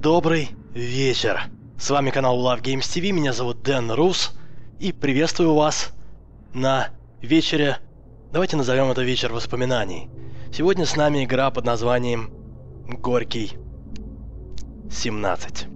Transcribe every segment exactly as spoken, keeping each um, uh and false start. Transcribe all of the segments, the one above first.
Добрый вечер. С вами канал Love Games ти ви, меня зовут Дэн Рус, и приветствую вас на вечере, давайте назовем это вечер воспоминаний. Сегодня с нами игра под названием Горький семнадцать.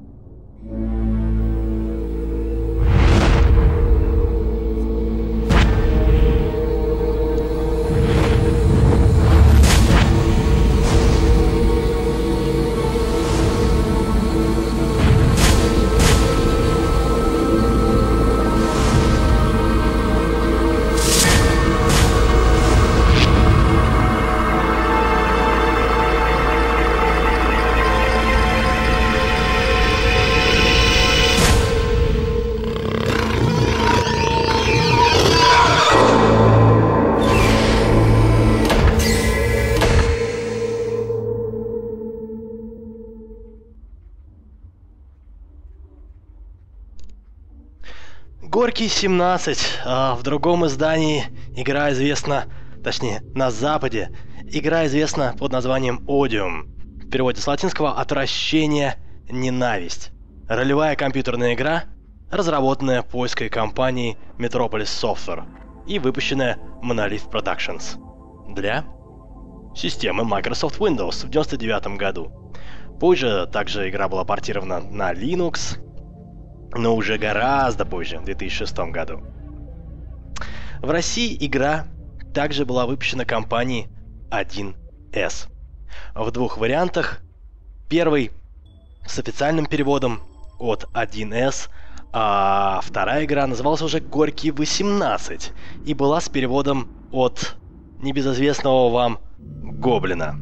Горький семнадцать. А в другом издании игра известна, точнее, на Западе, игра известна под названием Odium. В переводе с латинского «Отвращение, ненависть». Ролевая компьютерная игра, разработанная польской компанией Metropolis Software и выпущенная Monolith Productions для системы Microsoft Windows в девяносто девятом году. Позже также игра была портирована на Linux, но уже гораздо позже, в две тысячи шестом году. В России игра также была выпущена компанией один эс. В двух вариантах. Первый с официальным переводом от один эс, а вторая игра называлась уже Горький восемнадцать и была с переводом от небезызвестного вам Гоблина.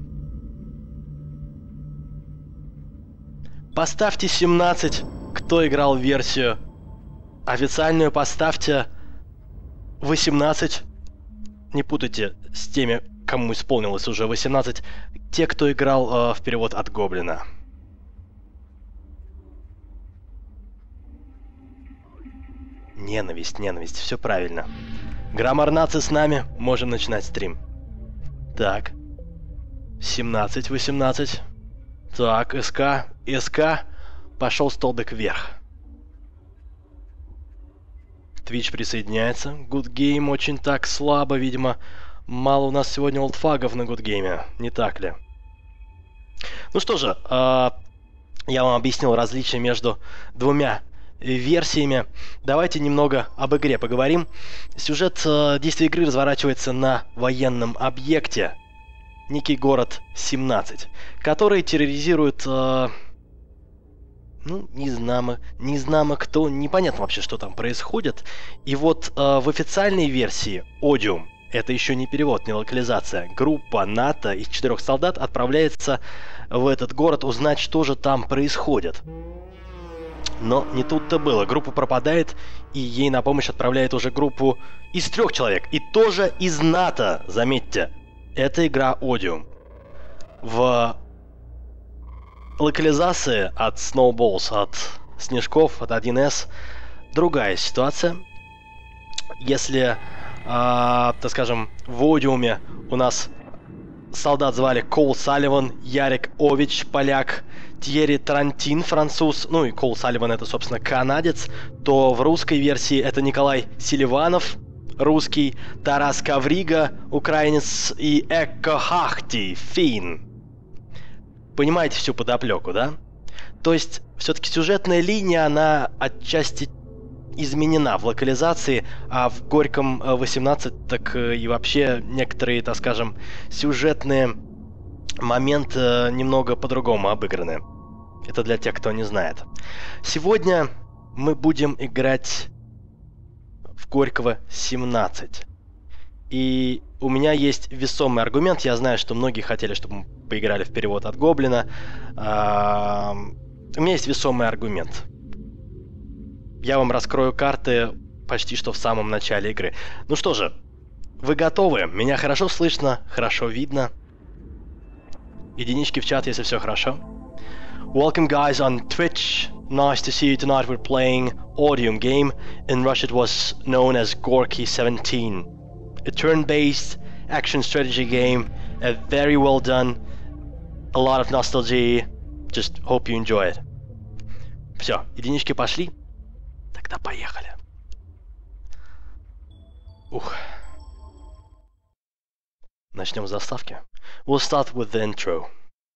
Поставьте семнадцать. Кто играл в версию официальную, поставьте восемнадцать. Не путайте с теми, кому исполнилось уже восемнадцать. Те, кто играл э, в перевод от Гоблина. Ненависть, ненависть, все правильно. Граммар нации с нами, можем начинать стрим. Так. семнадцать, восемнадцать. Так, СК, СК. Пошел столбик вверх. Twitch присоединяется. Good Game очень так слабо, видимо. Мало у нас сегодня олдфагов на Good Game, не так ли? Ну что же, э, я вам объяснил различия между двумя версиями. Давайте немного об игре поговорим. Сюжет э, действия игры разворачивается на военном объекте. Некий город семнадцать, который терроризирует... Э, Ну, не знамо, не знамо кто, непонятно вообще, что там происходит. И вот э, в официальной версии Odium, это еще не перевод, не локализация, группа НАТО из четырех солдат отправляется в этот город узнать, что же там происходит. Но не тут-то было. Группа пропадает, и ей на помощь отправляет уже группу из трех человек. И тоже из НАТО, заметьте. Это игра Odium. В... локализации от Snowballs, от Снежков, от один эс другая ситуация. Если, э, так скажем, в Одиуме у нас солдат звали Кол Салливан, Ярик Ович, поляк, Тьерри Тарантин, француз, ну и Кол Салливан это, собственно, канадец, то в русской версии это Николай Селиванов, русский, Тарас Каврига, украинец, и Экко Хахти, фин. Понимаете всю подоплеку, да? То есть, все-таки сюжетная линия, она отчасти изменена в локализации, а в Горьком восемнадцать так и вообще некоторые, так скажем, сюжетные моменты немного по-другому обыграны. Это для тех, кто не знает. Сегодня мы будем играть в Горького семнадцать. И у меня есть весомый аргумент. Я знаю, что многие хотели, чтобы мы поиграли в перевод от Гоблина. А, у меня есть весомый аргумент. Я вам раскрою карты почти что в самом начале игры. Ну что же, вы готовы? Меня хорошо слышно, хорошо видно. Единички в чат, если все хорошо. Welcome guys on Twitch. Nice to see you tonight. We're playing Odium game. In Russia it was known as Gorky seventeen. A turn-based action strategy game, a very well done, a lot of nostalgia. Just hope you enjoy it. Все, единички пошли. Тогда поехали. Ух. Начнем с заставки. We'll start with the intro.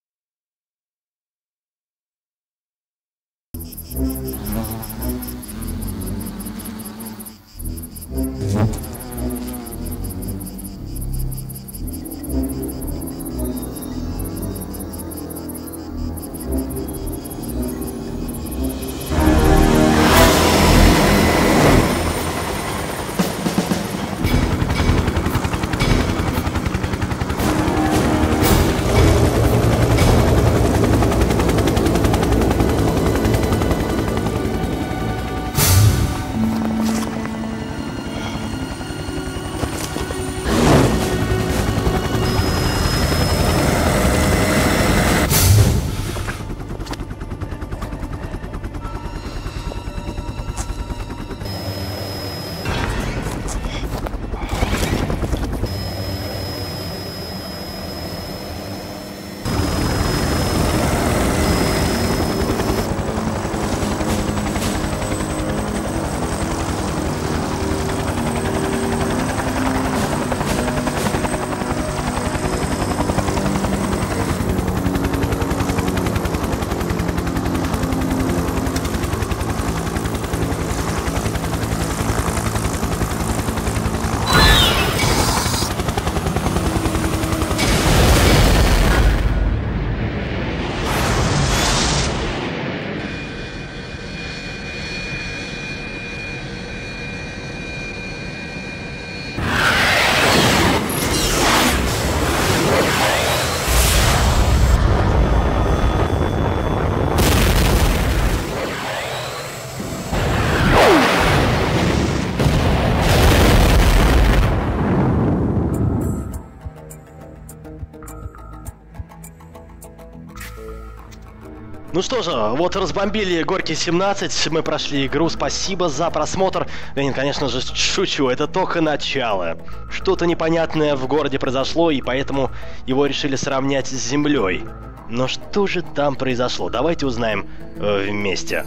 Ну что же, вот разбомбили Горький семнадцать, мы прошли игру, спасибо за просмотр. Да, конечно же, шучу, это только начало. Что-то непонятное в городе произошло, и поэтому его решили сравнять с землей. Но что же там произошло? Давайте узнаем э, вместе.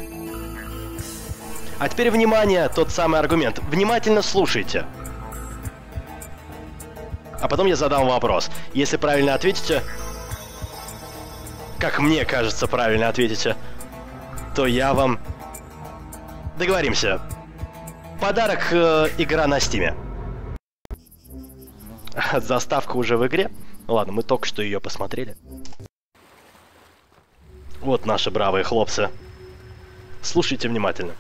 А теперь внимание, тот самый аргумент. Внимательно слушайте. А потом я задам вопрос. Если правильно ответите... как мне кажется, правильно ответите, то я вам... Договоримся. Подарок э, игра на Стиме. Заставка уже в игре. Ладно, мы только что ее посмотрели. Вот наши бравые хлопцы. Слушайте внимательно.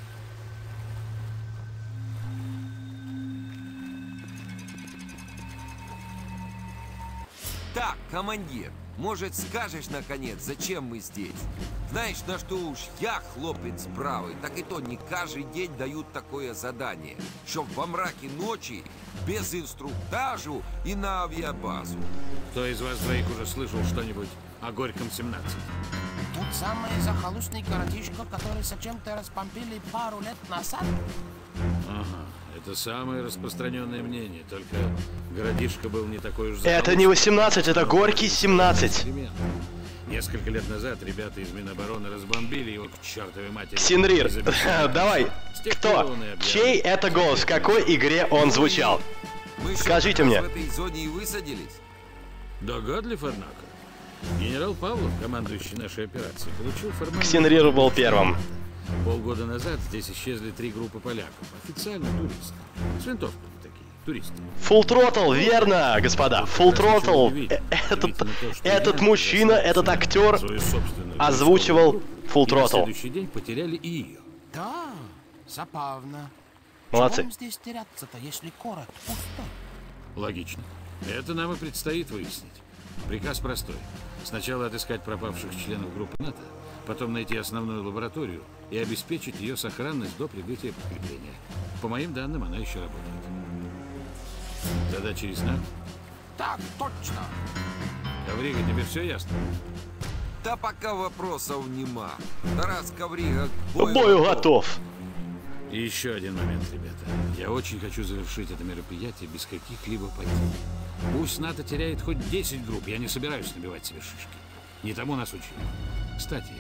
Так, командир. Может, скажешь, наконец, зачем мы здесь? Знаешь, на что уж я, хлопец бравый, так и то не каждый день дают такое задание, чтоб во мраке ночи, без инструктажу и на авиабазу. Кто из вас двоих уже слышал что-нибудь о Горьком семнадцать? Тот самый захолустный городишко, который зачем-то распомпили пару лет назад? Ага, это самое распространенное мнение, только городишко был не такой уж Это не восемнадцать, это Горький семнадцать. Несколько лет назад ребята из Минобороны разбомбили его к чертовой матери. Ксенрир, давай, кто? Чей это голос? В какой игре он звучал? Мы Скажите мне. в этой зоне и высадились? Догадлив, однако. Генерал Павлов, командующий нашей операцией, получил формальный... Ксенрир был первым. Полгода назад здесь исчезли три группы поляков. Официально туристы. С винтовками такие, туристы. Full Throttle, верно, господа. Full Throttle. Этот, этот мужчина, этот актер озвучивал Full И на Throttle. следующий день потеряли и ее. Да, забавно. Молодцы. Чего им здесь теряться-то, если город пустой? Логично. Это нам и предстоит выяснить. Приказ простой. Сначала отыскать пропавших членов группы НАТО, потом найти основную лабораторию и обеспечить ее сохранность до прибытия подкрепления. По моим данным, она еще работает. Задача ясна? Так, точно. Коврига, тебе все ясно? Да пока вопросов нема. Тарас Коврига к К бою готов. И еще один момент, ребята. Я очень хочу завершить это мероприятие без каких-либо потерь. Пусть НАТО теряет хоть десять групп, я не собираюсь набивать себе шишки. Не тому нас учили. Кстати,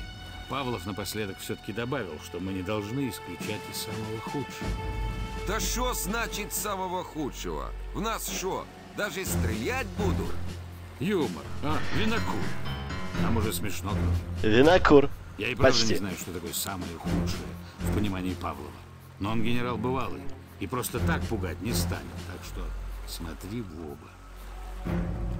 Павлов напоследок все-таки добавил, что мы не должны исключать и самого худшего. Да что значит самого худшего? В нас что, даже стрелять будут? Юмор. А, винокур. Нам уже смешно. Винокур. Я и правда Почти. не знаю, что такое самое худшее в понимании Павлова. Но он генерал бывалый и просто так пугать не станет. Так что смотри в оба.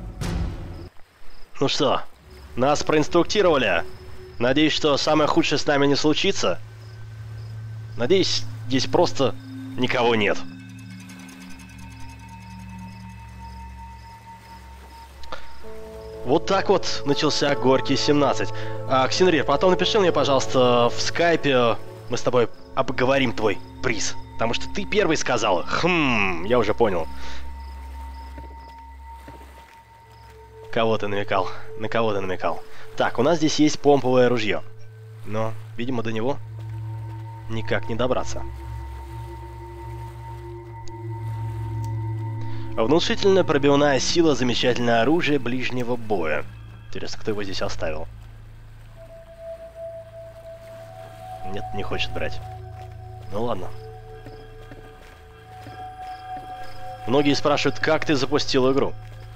Ну что, нас проинструктировали. Надеюсь, что самое худшее с нами не случится. Надеюсь, здесь просто никого нет. Вот так вот начался Горький семнадцать. А, Ксенрир, потом напиши мне, пожалуйста, в скайпе. Мы с тобой обговорим твой приз. Потому что ты первый сказал. Хм, я уже понял. Кого ты намекал? На кого ты намекал? Так, у нас здесь есть помповое ружье. Но, видимо, до него никак не добраться. Внушительная пробивная сила, замечательное оружие ближнего боя. Интересно, кто его здесь оставил? Нет, не хочет брать. Ну ладно. Многие спрашивают, как ты запустил игру.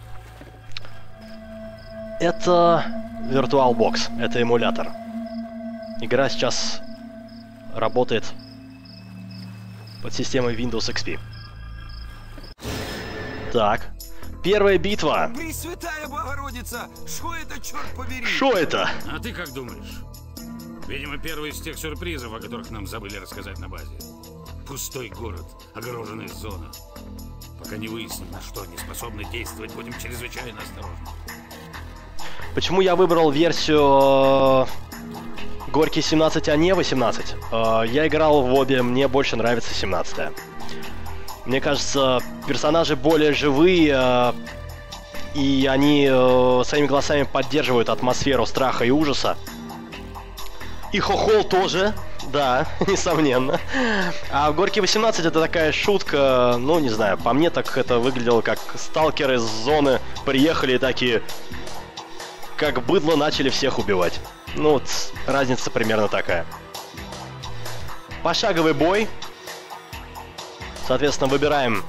Это VirtualBox, это эмулятор. Игра сейчас работает под системой Windows икс пи. Так, первая битва. Пресвятая Богородица, что это, черт побери? Что это? А ты как думаешь? Видимо, первый из тех сюрпризов, о которых нам забыли рассказать на базе. Пустой город, огороженная зона. Пока не выясним, на что они способны действовать, будем чрезвычайно осторожны. Почему я выбрал версию Горький семнадцать, а не восемнадцать? Я играл в обе, мне больше нравится семнадцатая. Мне кажется, персонажи более живые, и они своими голосами поддерживают атмосферу страха и ужаса. И хохол тоже, да, несомненно. А в Горький восемнадцать это такая шутка, ну не знаю, по мне так это выглядело, как сталкеры с зоны приехали и такие, как быдло, начали всех убивать. Ну вот, разница примерно такая. Пошаговый бой. Соответственно, выбираем,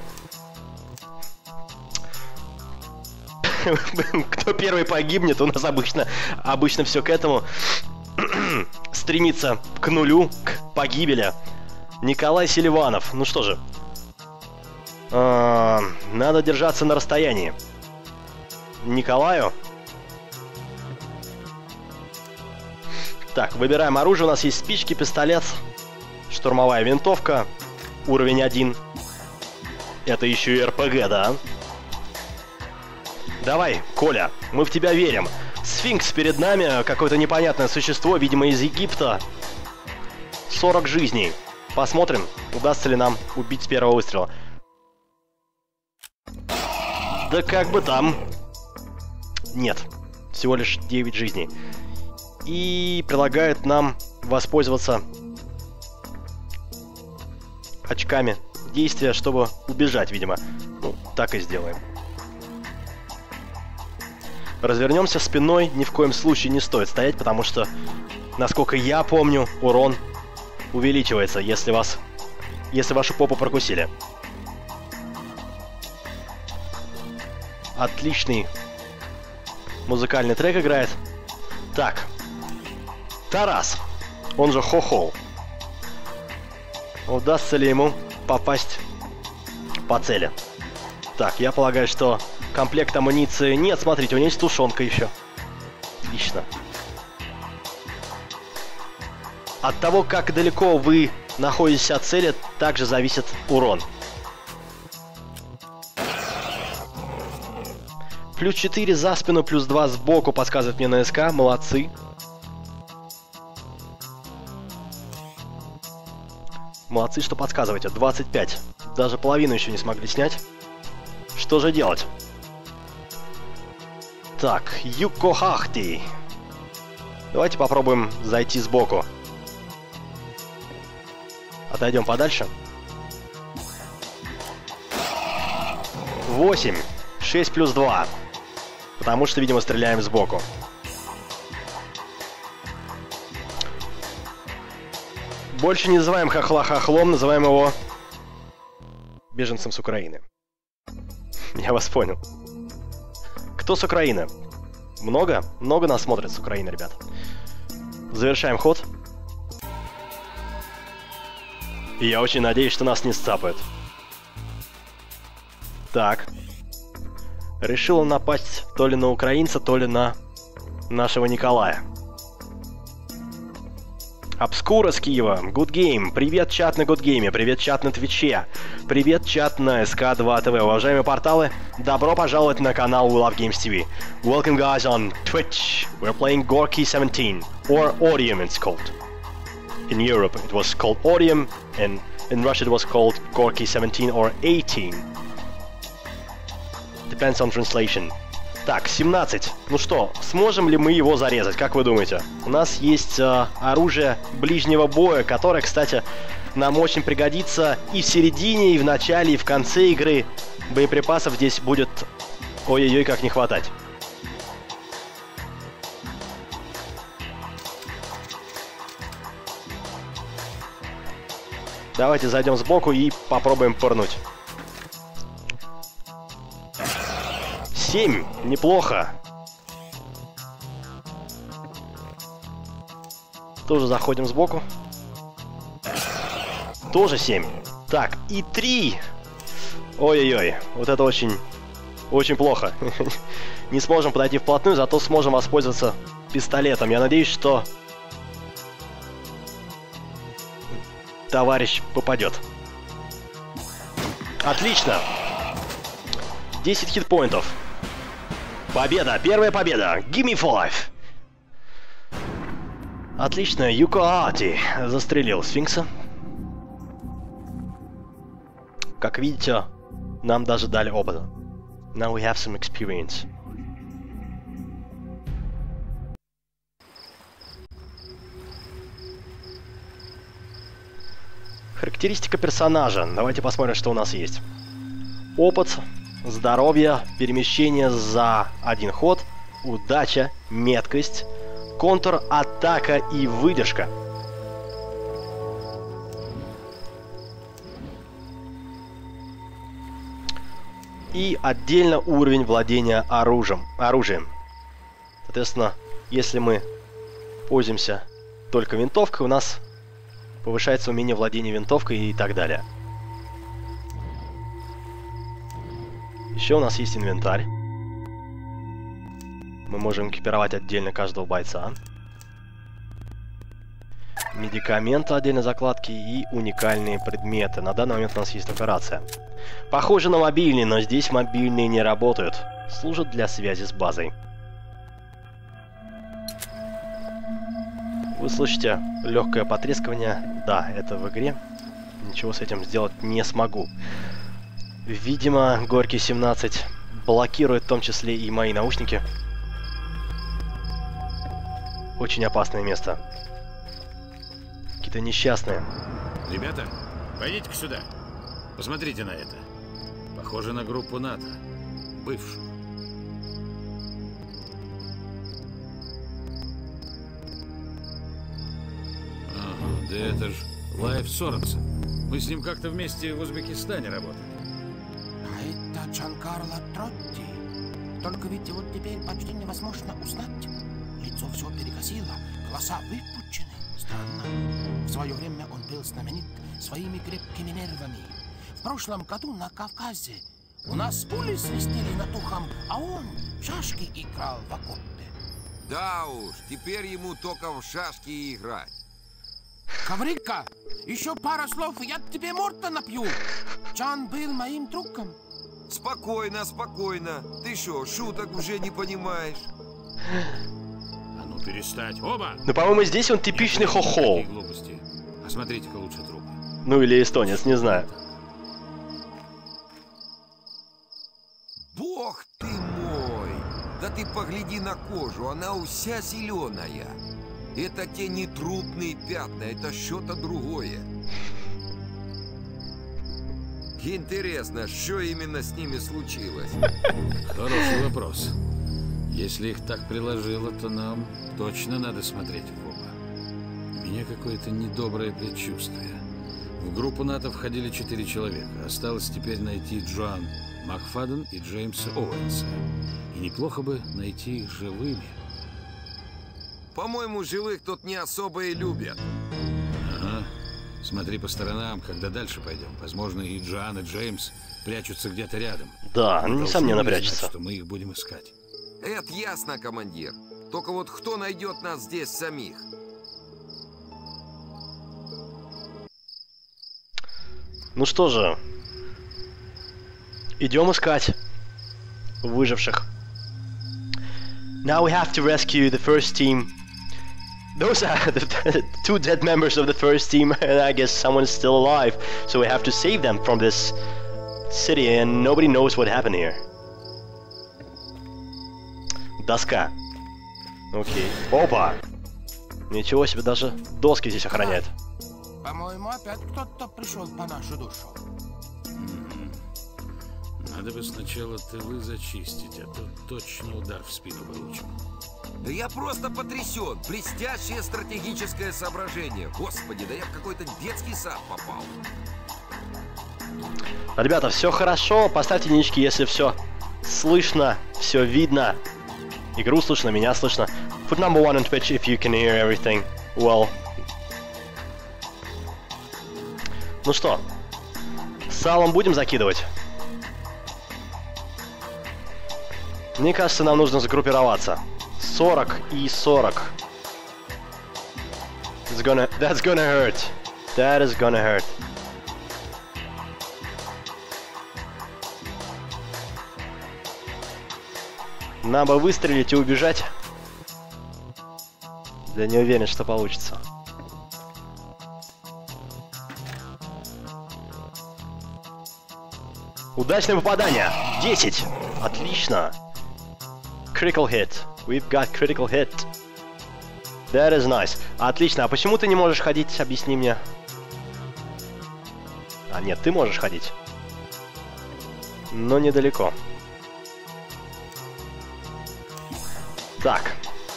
кто первый погибнет. У нас обычно, обычно все к этому стремится к нулю, к погибели. Николай Селиванов. Ну что же, а, надо держаться на расстоянии. Николаю. Так, выбираем оружие. У нас есть спички, пистолет, штурмовая винтовка, уровень один. Это еще и эр пэ гэ, да? Давай, Коля, мы в тебя верим. Сфинкс перед нами, какое-то непонятное существо, видимо, из Египта. сорок жизней. Посмотрим, удастся ли нам убить с первого выстрела. Да как бы там. Нет, всего лишь девять жизней. И предлагают нам воспользоваться очками действия, чтобы убежать, видимо. Ну, так и сделаем. Развернемся спиной, ни в коем случае не стоит стоять, потому что, насколько я помню, урон увеличивается, если вас, если вашу попу прокусили. Отличный музыкальный трек играет. Так, Тарас, он же Хохол. Удастся ли ему попасть по цели? Так, я полагаю, что комплект амуниции нет. Смотрите, у него есть тушенка еще. Отлично. От того, как далеко вы находитесь от цели, также зависит урон. Плюс четыре за спину, плюс два сбоку, подсказывает мне на СК. Молодцы. Молодцы, что подсказываете. двадцать пять. Даже половину еще не смогли снять. Что же делать? Так, Юкохахти. Давайте попробуем зайти сбоку. Отойдем подальше. восемь. шесть плюс два. Потому что, видимо, стреляем сбоку. Больше не называем хохла хохлом, называем его беженцем с Украины. Я вас понял. Кто с Украины? Много? Много нас смотрит с Украины, ребят. Завершаем ход. И я очень надеюсь, что нас не сцапают. Так. Решил он напасть то ли на украинца, то ли на нашего Николая. Обскура с Киева. Good Game. Привет, чат на Good Game. Привет, чат на Твиче. Привет, чат на эс ка два тэ вэ. Уважаемые порталы, добро пожаловать на канал We Love Games ти ви. Welcome, guys, on Twitch. We're playing Gorky seventeen. Or Odium, it's called. In Europe, it was called Odium. And in Russia, it was called Gorky seventeen or eighteen. Depends on translation. Так, семнадцать. Ну что, сможем ли мы его зарезать, как вы думаете? У нас есть э, оружие ближнего боя, которое, кстати, нам очень пригодится и в середине, и в начале, и в конце игры. Боеприпасов здесь будет ой-ой-ой как не хватать. Давайте зайдем сбоку и попробуем пырнуть. семь. Неплохо. Тоже заходим сбоку. Тоже семь. Так, и три. Ой-ой-ой. Вот это очень, очень плохо. Не сможем подойти вплотную, зато сможем воспользоваться пистолетом. Я надеюсь, что товарищ попадет. Отлично. десять хитпоинтов. Победа! Первая победа! Give me five! Отлично, Юкоати застрелил сфинкса. Как видите, нам даже дали опыта. Now we have some experience. Характеристика персонажа. Давайте посмотрим, что у нас есть. Опыт. Здоровье, перемещение за один ход, удача, меткость, контур, атака и выдержка. И отдельно уровень владения оружием. оружием. Соответственно, если мы пользуемся только винтовкой, у нас повышается умение владения винтовкой и так далее. Еще у нас есть инвентарь. Мы можем экипировать отдельно каждого бойца. Медикаменты, отдельно закладки и уникальные предметы. На данный момент у нас есть операция. Похоже на мобильный, но здесь мобильные не работают. Служат для связи с базой. Вы слышите легкое потрескивание. Да, это в игре. Ничего с этим сделать не смогу. Видимо, Горький семнадцать блокирует в том числе и мои наушники. Очень опасное место. Какие-то несчастные. Ребята, пойдите-ка сюда. Посмотрите на это. Похоже на группу НАТО. Бывшую. Ага, да это ж Лайф Соренсен. Мы с ним как-то вместе в Узбекистане работали. Это Джанкарло Тротти. Только ведь его теперь почти невозможно узнать. Лицо все перекосило, глаза выпучены. Странно. В свое время он был знаменит своими крепкими нервами. В прошлом году на Кавказе у нас пули свистели над ухом, а он в шашки играл в окопе. Да уж, теперь ему только в шашки и играть. Коврика, еще пара слов, и я тебе морда напью. Джан был моим другом. Спокойно, спокойно. Ты что, шуток уже не понимаешь? А ну перестать, оба! Ну, по-моему, здесь он типичный хохол. Глупости. Осмотрите-ка лучше трупы. Ну, или эстонец, не знаю. Бог ты мой! Да ты погляди на кожу, она вся зеленая. Это те не трупные пятна, это что-то другое. Интересно, что именно с ними случилось? Хороший вопрос. Если их так приложило, то нам точно надо смотреть в оба. меня какое-то недоброе предчувствие. В группу НАТО входили четыре человека. Осталось теперь найти Джоан Макфаден и Джеймса Оуэнса. И неплохо бы найти их живыми. По-моему, живых тут не особо и любят. Ага. Смотри по сторонам, когда дальше пойдем. Возможно, и Джоан, и Джеймс прячутся где-то рядом. Да, они, несомненно, Должны прячутся. знать, что мы их будем искать. Это ясно, командир. Только вот кто найдет нас здесь самих? Ну что же, идем искать выживших. Now we have to rescue the first team. Those are the two dead members of the first team, and I guess someone's still alive. So we have to save them from this city, and nobody knows what happened here. Доска. Окей. Опа! Ничего себе, даже доски здесь охраняют. По-моему, опять кто-то пришел по нашу душу. Надо бы сначала тылы зачистить, а то точно удар в спину получим. Да я просто потрясен. Блестящее стратегическое соображение. Господи, да я в какой-то детский сад попал. Ребята, все хорошо. Поставьте единички, если все слышно, все видно. Игру слышно, меня слышно. Put number one on Twitch if you can hear everything well. Ну что, салом будем закидывать? Мне кажется, нам нужно сгруппироваться. сорок и сорок. It's gonna, that's gonna hurt. That is gonna hurt. Нам бы выстрелить и убежать. Да не уверен, что получится. Удачное попадание. десять. Отлично. Critical hit. We've got critical hit. That is nice. Отлично. А почему ты не можешь ходить? Объясни мне. А, нет, ты можешь ходить. Но недалеко. Так.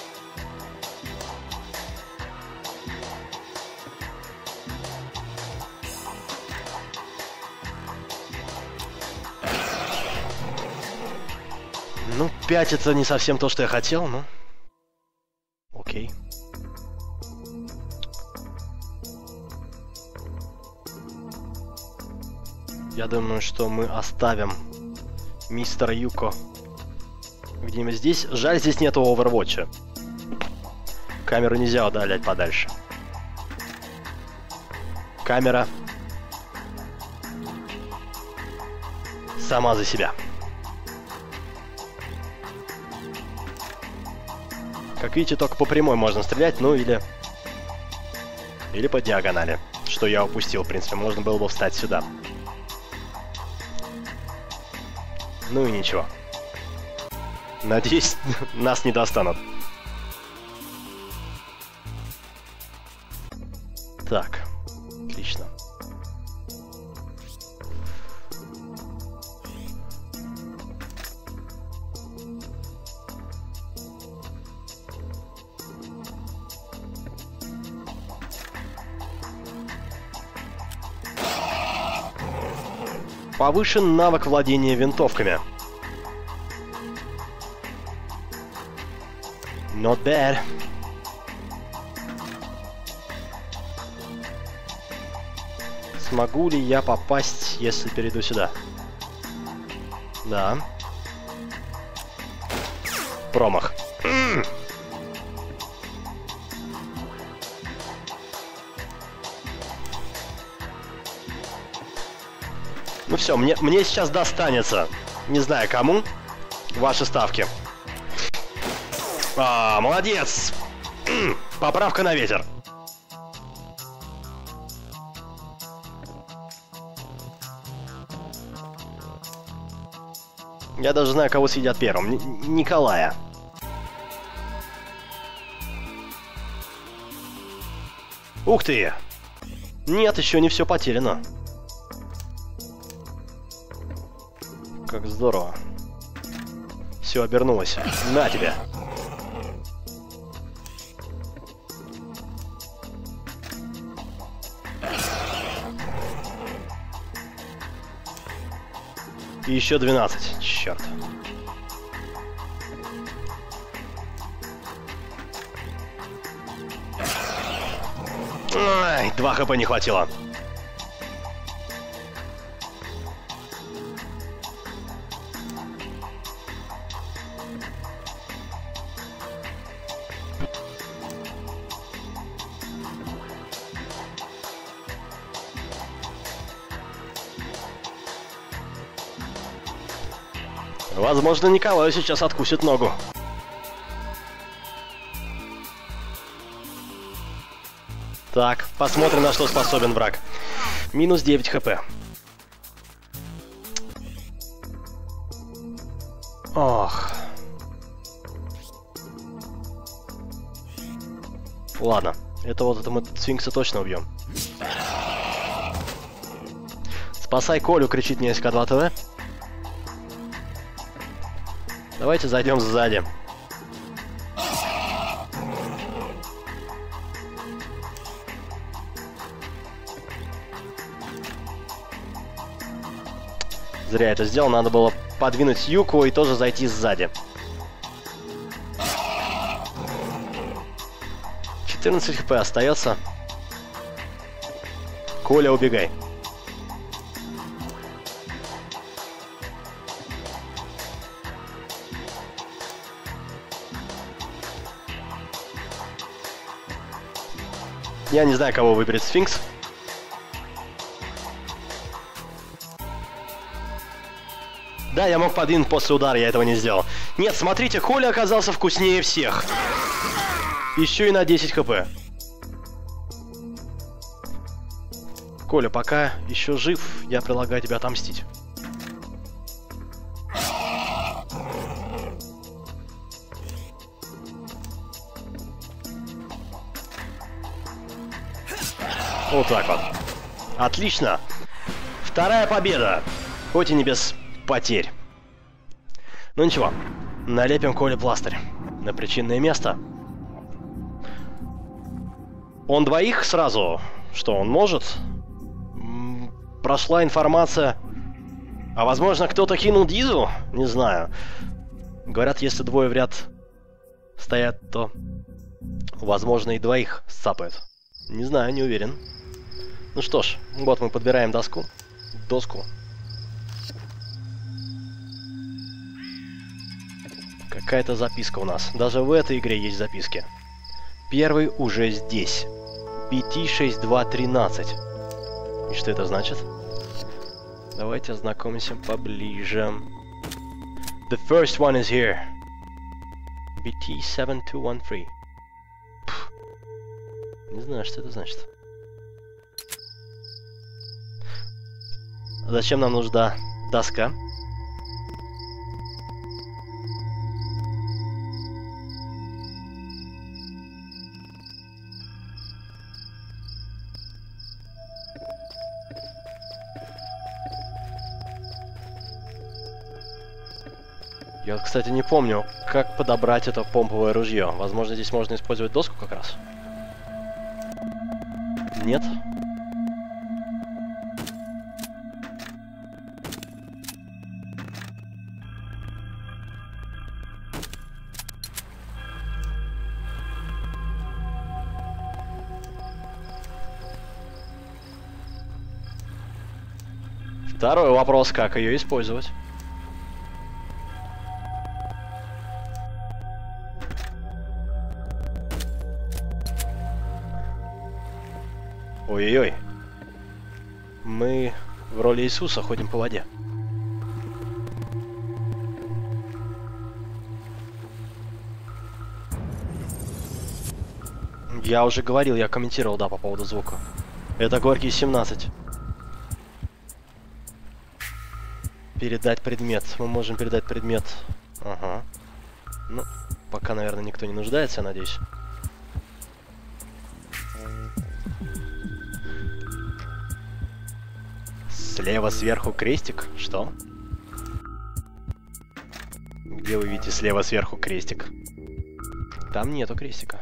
Ну, пять это не совсем то, что я хотел, но... Окей. Я думаю, что мы оставим мистера Юко где-нибудь здесь. Жаль, здесь нету Overwatch. Камеру нельзя удалять подальше. Камера сама за себя. Как видите, только по прямой можно стрелять, ну или... Или по диагонали. Что я упустил, в принципе. Можно было бы встать сюда. Ну и ничего. Надеюсь, нас не достанут. Так. Отлично. Повышен навык владения винтовками. Not bad. Смогу ли я попасть, если перейду сюда? Да. Промах. Mm. Ну все, мне, мне сейчас достанется. Не знаю кому. Ваши ставки. А, молодец. М-м, поправка на ветер. Я даже знаю, кого съедят первым. Н- Николая. Ух ты! Нет, еще не все потеряно. Как здорово. Все обернулось. На тебе. И еще двенадцать. Черт. Ай, два хп не хватило. Возможно, Николаю сейчас откусит ногу. Так, посмотрим, на что способен враг. Минус девять хп. Ох. Ладно, это вот это мы сфинкса точно убьем. Спасай Колю, кричит мне СК два ТВ. Давайте зайдем сзади. Зря это сделал, надо было подвинуть Юку и тоже зайти сзади. четырнадцать хп остается. Коля, убегай. Я не знаю, кого выберет Сфинкс. Да, я мог подвинуть после удара, я этого не сделал. Нет, смотрите, Коля оказался вкуснее всех. Еще и на десять хп. Коля, пока еще жив, я предлагаю тебя отомстить. Вот так вот. Отлично. Вторая победа. Хоть и не без потерь. Ну ничего. Налепим Коле пластырь на причинное место. Он двоих сразу. Что он может? М-м, прошла информация. А возможно, кто-то кинул Дизу? Не знаю. Говорят, если двое в ряд стоят, то возможно и двоих сцапают. Не знаю, не уверен. Ну что ж, вот мы подбираем доску. Доску. Какая-то записка у нас. Даже в этой игре есть записки. Первый уже здесь. би ти шесть два тринадцать. И что это значит? Давайте ознакомимся поближе. The first one is here. би ти семь два один три. Пфф. Не знаю, что это значит. Зачем нам нужна доска? Я, кстати, не помню, как подобрать это помповое ружье. Возможно, здесь можно использовать доску как раз. Нет? Второй вопрос, как ее использовать. Ой-ой-ой. Мы в роли Иисуса ходим по воде. Я уже говорил, я комментировал, да, по поводу звука. Это Горький семнадцать. Передать предмет. Мы можем передать предмет. Ага. Ну, пока, наверное, никто не нуждается, я надеюсь. Слева сверху крестик? Что? Где вы видите слева сверху крестик? Там нету крестика.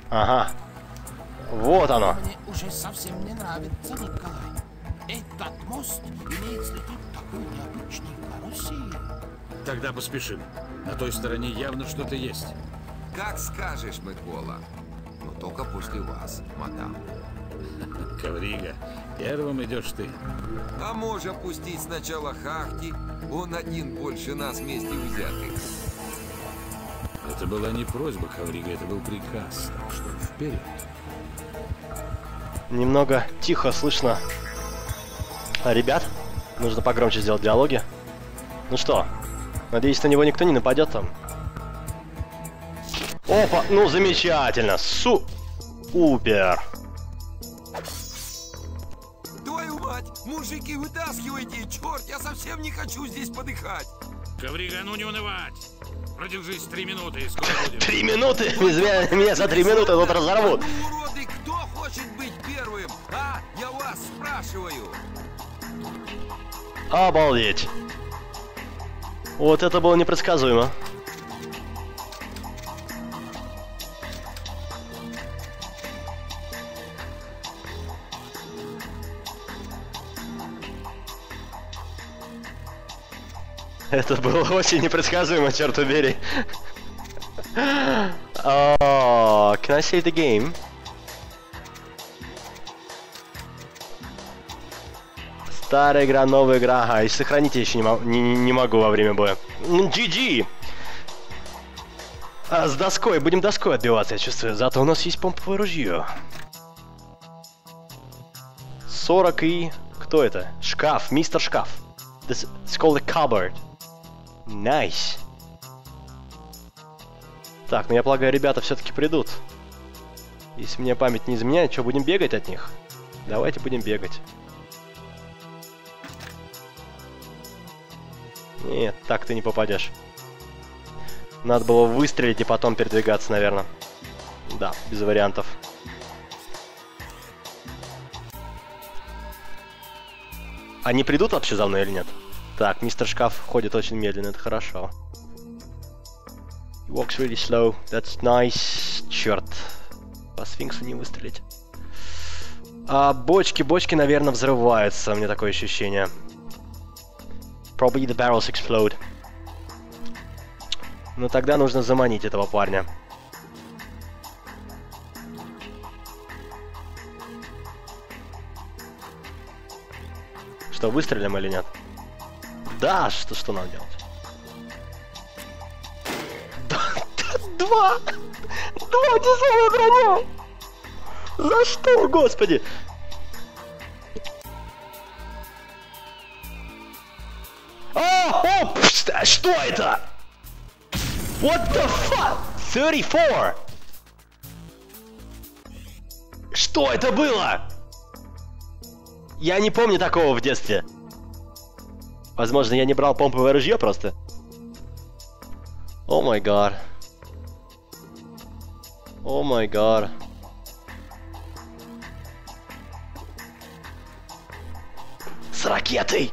Ага. Вот оно. Мне уже совсем не нравится, Николай. Этот мост имеет следы такой необычной карусели. Тогда поспешим. На той стороне явно что-то есть. Как скажешь, Микола. Но только после вас, мадам. Коврига, первым идешь ты. А можешь опустить сначала Хахти? Он один больше нас вместе взятых. Это была не просьба, Коврига, это был приказ. Так что вперед. Немного тихо слышно. А, ребят, нужно погромче сделать диалоги. Ну что, надеюсь, на него никто не нападет там. Опа, ну замечательно, су... Упер. Твою мать, мужики, вытаскивайте, черт, я совсем не хочу здесь подыхать. Коврига, ну не унывать. Продержись три минуты и скоро будем. Три минуты? Меня, меня за три минуты тут разорвут. Уроды, кто хочет быть первым? А? Я вас спрашиваю. Обалдеть. Вот это было непредсказуемо. Это было очень непредсказуемо, черт побери. Oh, can I save the game? Старая игра, новая игра. Ага, и сохранить я еще не, мо не, не могу во время боя. джи джи! А, с доской. Будем доской отбиваться, я чувствую. Зато у нас есть помповое ружье. сорок и... Кто это? Шкаф. Мистер Шкаф. This, it's called a cupboard. Nice. Так, ну я полагаю, ребята все-таки придут. Если мне память не изменяет, что, будем бегать от них? Давайте будем бегать. Нет, так ты не попадешь. Надо было выстрелить и потом передвигаться, наверное. Да, без вариантов. Они придут вообще за мной или нет? Так, мистер Шкаф ходит очень медленно, это хорошо. He walks really slow, that's nice. Черт, по сфинксу не выстрелить. А бочки, бочки, наверное, взрываются, мне такое ощущение. Probably the barrels explode. Но тогда нужно заманить этого парня. Что, выстрелим или нет? Да, что, что нам делать? Два! Два тяжелых броня! За что, господи? О, о, пф, что это? What the fuck? тридцать четыре! Что это было? Я не помню такого в детстве. Возможно, я не брал помповое ружье просто. О май гад. О май гад. С ракетой!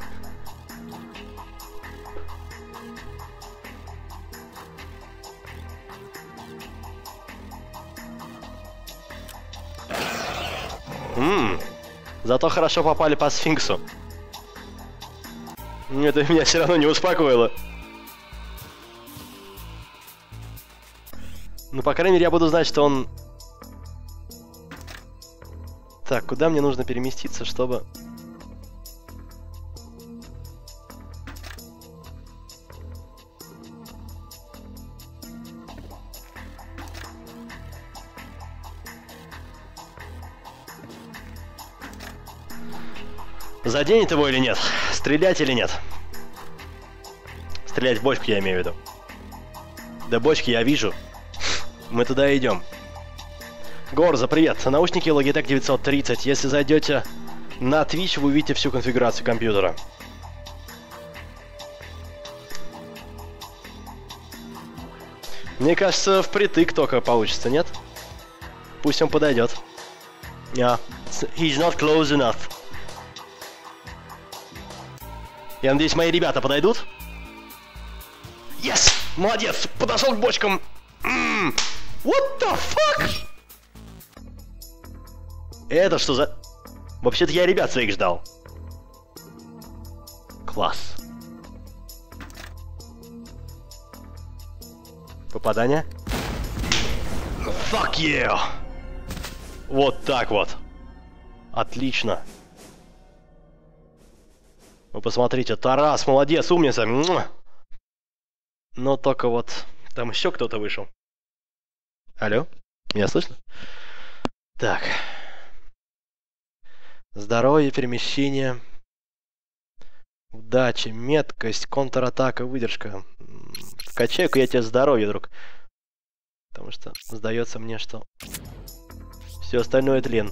Ммм, зато хорошо попали по сфинксу. Это меня все равно не успокоило. Ну, по крайней мере, я буду знать, что он... Так, куда мне нужно переместиться, чтобы... Заденет его или нет? Стрелять или нет? Стрелять в бочку я имею в виду. Да бочки я вижу. Мы туда идем. Горза, привет. Наушники Logitech девятьсот тридцать. Если зайдете на Twitch, вы увидите всю конфигурацию компьютера. Мне кажется, впритык только получится, нет? Пусть он подойдет. Yeah. He's not close enough. Я надеюсь, мои ребята подойдут. Yes! Молодец! Подошел к бочкам. Mm. What the fuck? Это что за... Вообще-то я ребят своих ждал. Класс. Попадание. Fuck you! Вот так вот. Отлично. Вы посмотрите, Тарас, молодец, умница. Но только вот там еще кто-то вышел. Алло, меня слышно? Так. Здоровье, перемещение. Удача, меткость, контратака, выдержка. Качай-ка я тебе здоровье, друг. Потому что сдается мне, что все остальное тлен.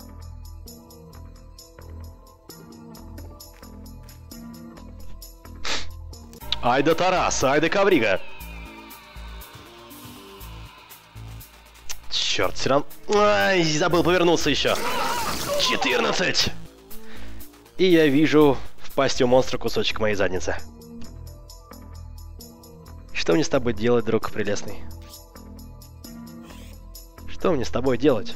Ай да Тарас, ай да Коврига. Черт, все равно... Ай, забыл повернуться еще. четырнадцать. И я вижу в пасти у монстра кусочек моей задницы. Что мне с тобой делать, друг прелестный? Что мне с тобой делать?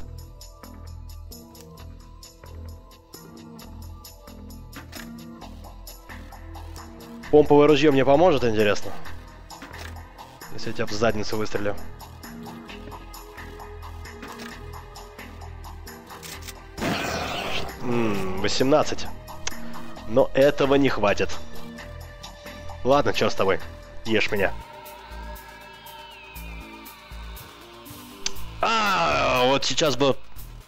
Помповое ружье мне поможет, интересно? Если я тебя в задницу выстрелю. Ммм, восемнадцать. Но этого не хватит. Ладно, черт с тобой. Ешь меня. А, вот сейчас бы...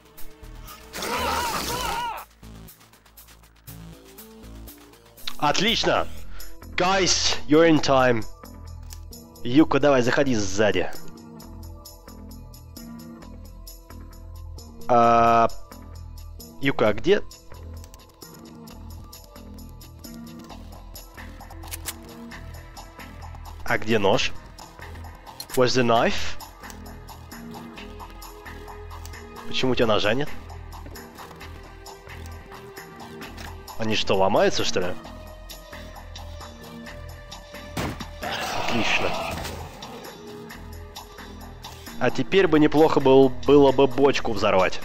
Отлично! Guys, you're in time. Юка, давай, заходи сзади. А... Юка, а где? А где нож? Where's the knife? Почему у тебя ножа нет? Они что, ломаются, что ли? Отлично. А теперь бы неплохо был, было бы бочку взорвать.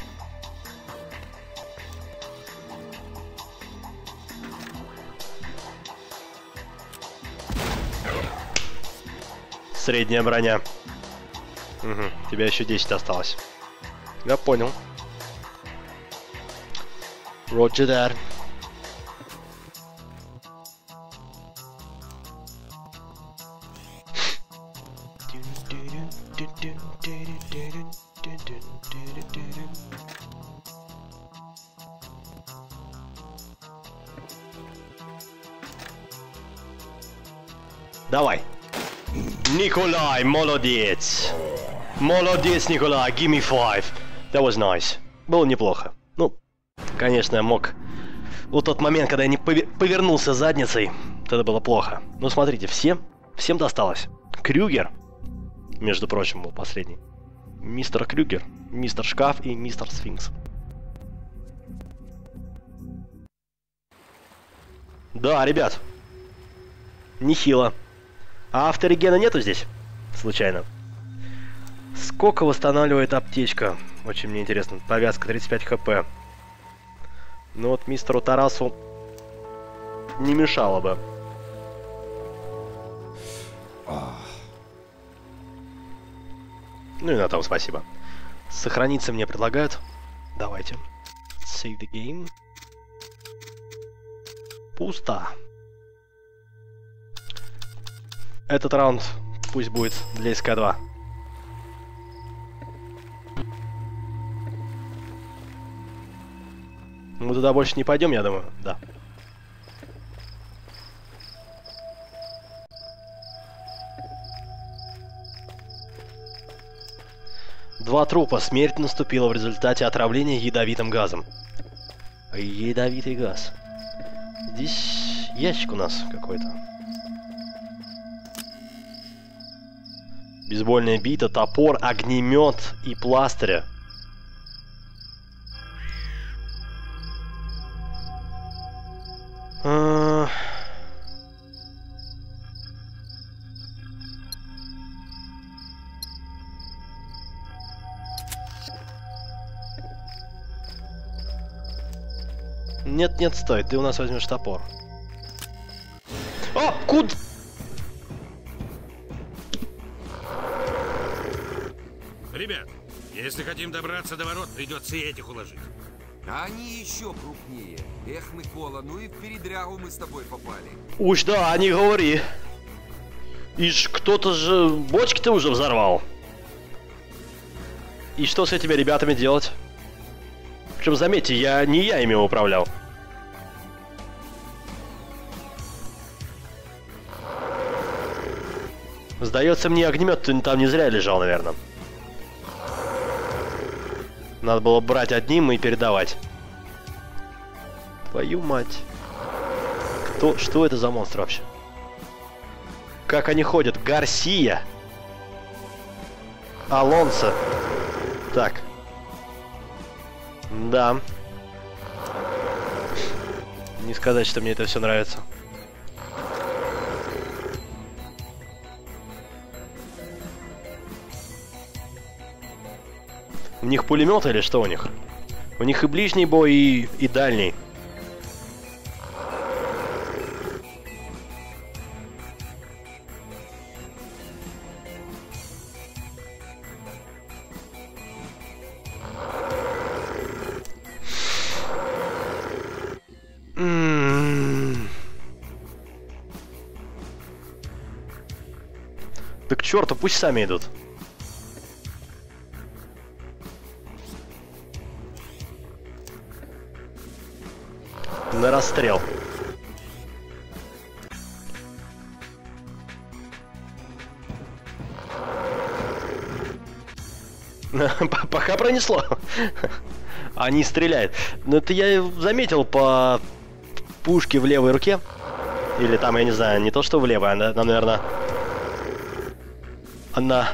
Средняя броня. Угу. У тебя еще десять осталось. Я понял. Roger that. Давай. Николай, молодец. Молодец, Николай, give me five. That was nice. Было неплохо. Ну, конечно, я мог... Вот тот момент, когда я не повер... повернулся задницей, это было плохо. Ну, смотрите, всем, всем досталось. Крюгер, между прочим, был последний. Мистер Крюгер, мистер Шкаф и мистер Сфинкс. Да, ребят. Нехило. А авторегена нету здесь? Случайно. Сколько восстанавливает аптечка? Очень мне интересно. Повязка тридцать пять хп. Ну вот мистеру Тарасу не мешало бы. Ну и на том спасибо. Сохраниться мне предлагают. Давайте. Save the game. Пусто. Этот раунд пусть будет для эс ка два. Мы туда больше не пойдем, я думаю, да. Два трупа. Смерть наступила в результате отравления ядовитым газом. Ядовитый газ. Здесь ящик у нас какой-то. Бейсбольная бита, топор, огнемет и пластыря. А... Нет, нет, стой, ты у нас возьмешь топор. О, куда? Ребят, если хотим добраться до ворот, придется и этих уложить. А они еще крупнее. Эх, Микола, ну и в передрягу мы с тобой попали. Уж да, не говори. Ишь, кто-то же бочки-то уже взорвал. И что с этими ребятами делать? Причем, заметьте, я не я ими управлял. Сдается мне, огнемет там не зря лежал, наверное. Надо было брать одним и передавать. Твою мать. Кто, что это за монстр вообще? Как они ходят? Гарсия. Алонсо. Так. Да. Не сказать, что мне это все нравится. У них пулемет или что у них? У них и ближний бой, и, и дальний. М-м-м. Да к черту, пусть сами идут. На расстрел. Пока пронесло. Они стреляют. Но это я заметил по пушке в левой руке. Или там, я не знаю, не то что в левой, она, она наверное... Она...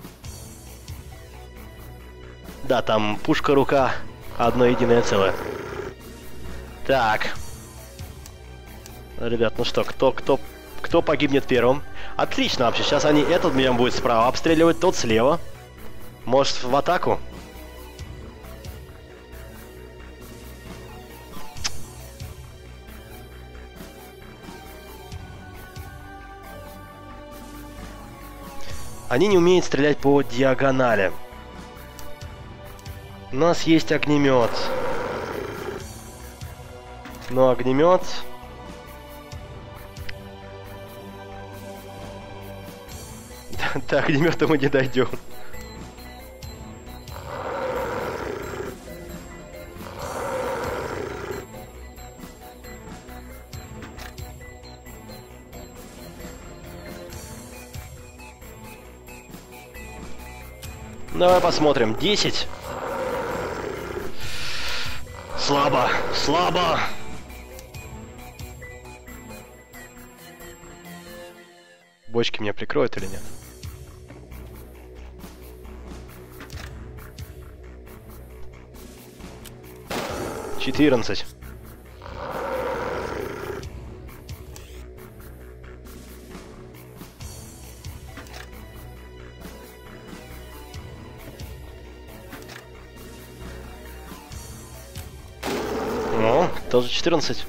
Да, там пушка-рука одно единое целое. Так. Ребят, ну что, кто, кто, кто погибнет первым? Отлично вообще. Сейчас они этот меня будет справа обстреливать, тот слева. Может, в атаку? Они не умеют стрелять по диагонали. У нас есть огнемет. Но огнемет... До огнемета мы не дойдем. Давай посмотрим. десять. Слабо, слабо. Бочки меня прикроют или нет? четырнадцать. Ну, тоже четырнадцать.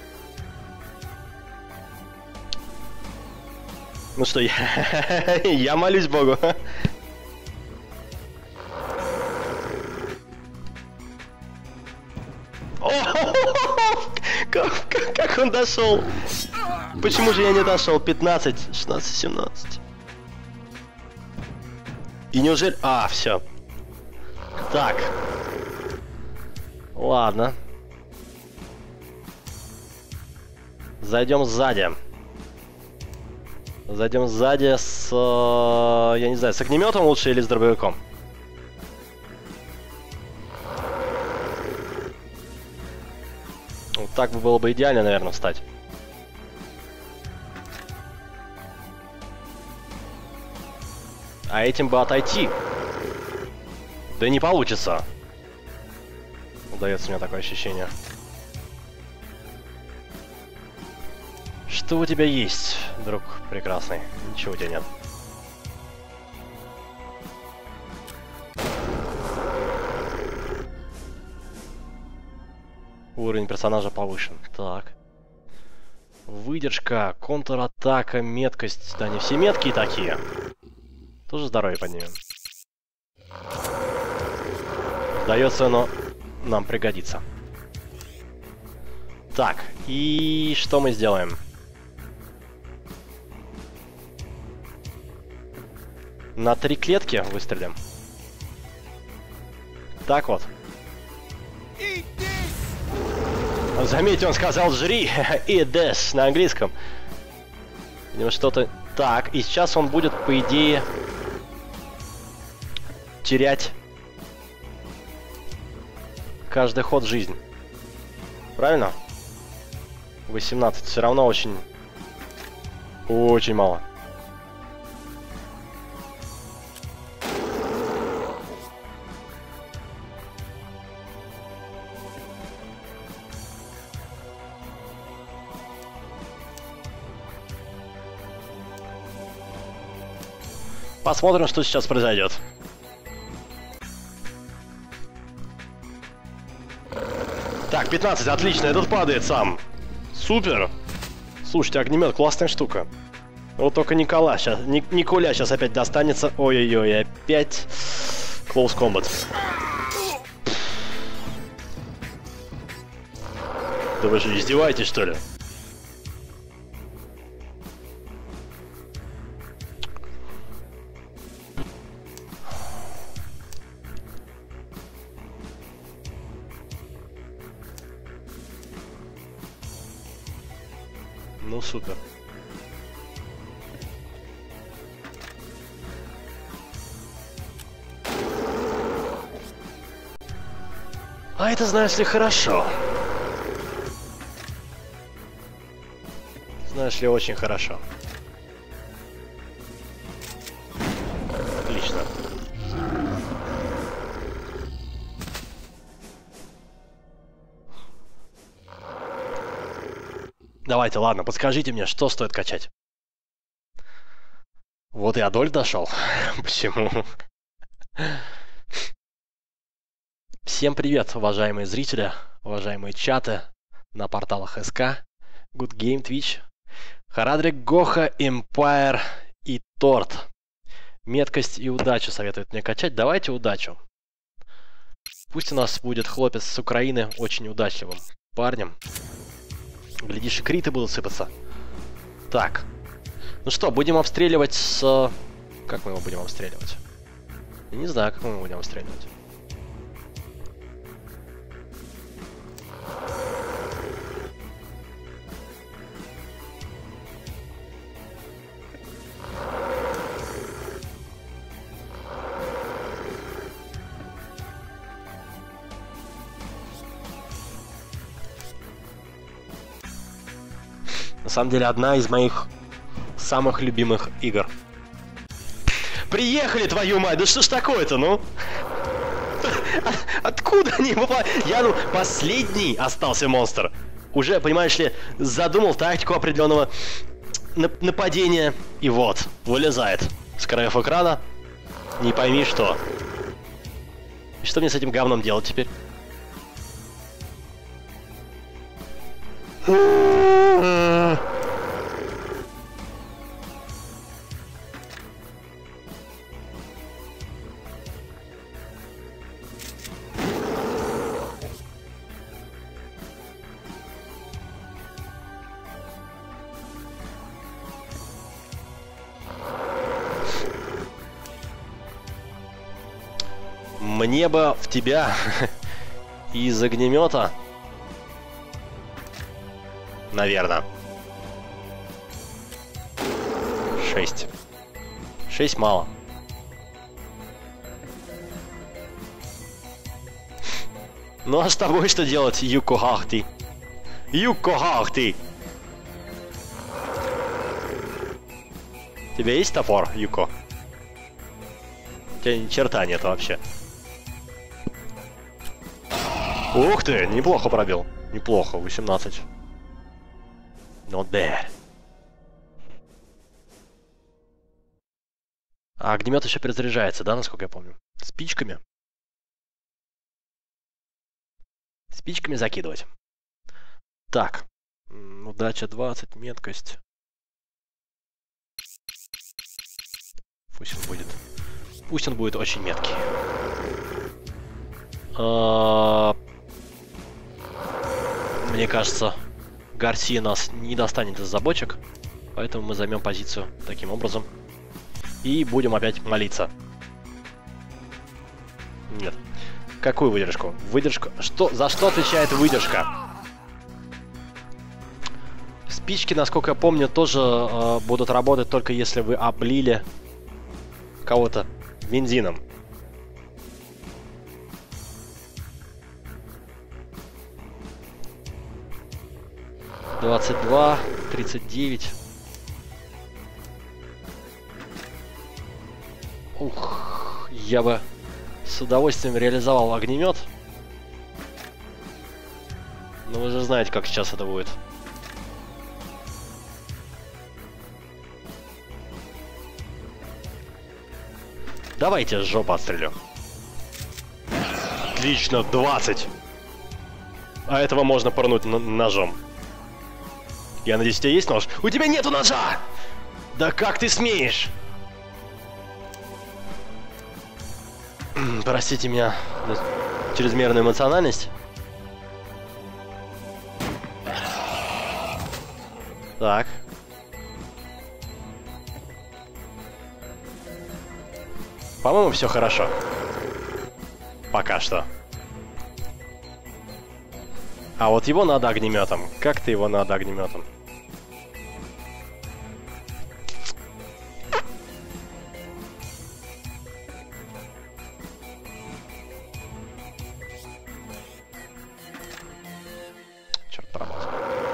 Ну что, я, я молюсь Богу. Как, как, как он дошел? Почему же я не дошел? пятнадцать, шестнадцать, семнадцать. И неужели... А, все. Так. Ладно. Зайдем сзади. Зайдем сзади с... Я не знаю, с огнеметом лучше или с дробовиком? Вот так бы было бы идеально, наверное, встать. А этим бы отойти. Да не получится. Удается мне такое ощущение. Что у тебя есть, друг прекрасный? Ничего у тебя нет. Уровень персонажа повышен. Так. Выдержка, контратака, меткость. Да, не все меткие такие. Тоже здоровье поднимем. Сдается оно нам пригодится. Так, и что мы сделаем? На три клетки выстрелим. Так вот. Заметьте, он сказал «жри» и «дэш» на английском. Видимо, что-то... Так, и сейчас он будет, по идее, терять каждый ход жизнь. Правильно? восемнадцать. Все равно очень... Очень мало. Посмотрим, что сейчас произойдет. Так, пятнадцать, отлично, этот падает сам. Супер. Слушайте, огнемет, классная штука. Вот только Никола сейчас, Ник, Николя сейчас опять достанется. Ой-ой-ой, опять Close Combat. Да вы же издеваетесь, что ли? Ну, супер. А это, знаешь ли, хорошо. Знаешь ли, очень хорошо. Отлично. Давайте, ладно, подскажите мне, что стоит качать. Вот и Адольф дошел. Почему? Всем привет, уважаемые зрители, уважаемые чаты на порталах СК, Good Game, Twitch, Харадрик, Гоха, Empire и Торт. Меткость и удачу советуют мне качать. Давайте удачу. Пусть у нас будет хлопец с Украины очень удачливым парнем. Глядишь, и криты будут сыпаться. Так. Ну что, будем обстреливать с... Как мы его будем обстреливать? Я не знаю, как мы его будем обстреливать. На самом деле, одна из моих самых любимых игр. Приехали, твою мать! Да что ж такое-то, ну? Откуда они выпали? Я, ну, последний остался монстр. Уже, понимаешь ли, задумал тактику определенного нападения. И вот, вылезает с краев экрана. Не пойми что. И что мне с этим говном делать теперь? Мне бы в тебя из огнемета. Наверное. Шесть. Шесть мало. Ну а с тобой что делать, Юко Хахти? Юко Хахти! У тебя есть топор, Юко? У тебя ни черта нет вообще. Ух ты, неплохо пробил. Неплохо, восемнадцать. Not bad. А огнемет еще перезаряжается, да, насколько я помню? Спичками. Спичками закидывать. Так. Удача двадцать, меткость. Пусть он будет. Пусть он будет очень меткий. А... Мне кажется, Гарсия нас не достанет из-за бочек. Поэтому мы займем позицию таким образом. И будем опять молиться. Нет. Какую выдержку? Выдержку. Что? За что отвечает выдержка? Спички, насколько я помню, тоже э, будут работать только если вы облили кого-то бензином. двадцать два, тридцать девять. Ух, я бы с удовольствием реализовал огнемет. Но вы же знаете, как сейчас это будет. Давайте жопу отстрелю. Отлично, двадцать. А этого можно пырнуть ножом. Я надеюсь, у тебя есть нож? У тебя нету ножа! Да как ты смеешь? Простите меня за чрезмерную эмоциональность. Так. По-моему, все хорошо. Пока что. А вот его надо огнеметом. Как-то его надо огнеметом. Черт, промазал.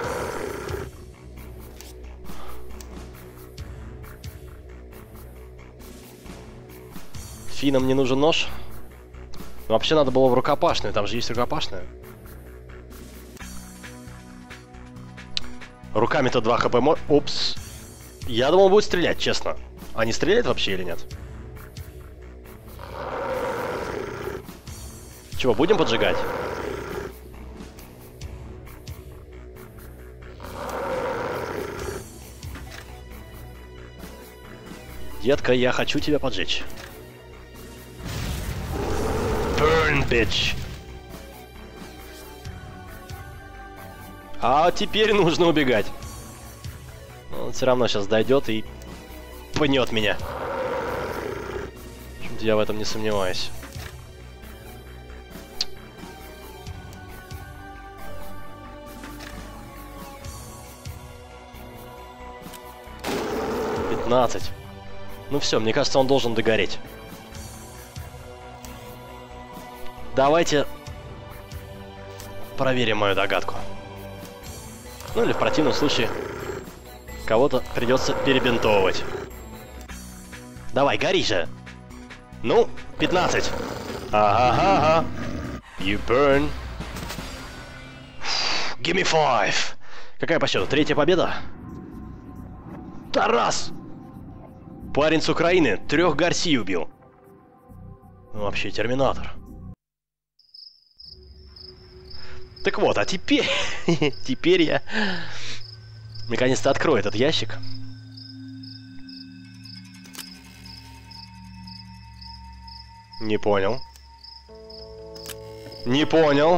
Финам не нужен нож. Но вообще надо было в рукопашную. Там же есть рукопашная. Руками-то два хп мо... Упс. Я думал, будет стрелять, честно. А не стреляет вообще или нет? Чего, будем поджигать? Детка, я хочу тебя поджечь. Burn, bitch. А теперь нужно убегать. Он все равно сейчас дойдет и пнет меня. Я в этом не сомневаюсь. пятнадцать. Ну все, мне кажется, он должен догореть. Давайте проверим мою догадку. Ну или в противном случае кого-то придется перебинтовывать. Давай, гори же. Ну, пятнадцать. Ага-ага. You burn. Give me five. Какая по счету? Третья победа? Тарас! Парень с Украины трех Гарсий убил. Ну, вообще терминатор. Так вот, а теперь... теперь я... наконец-то открою этот ящик. Не понял. Не понял.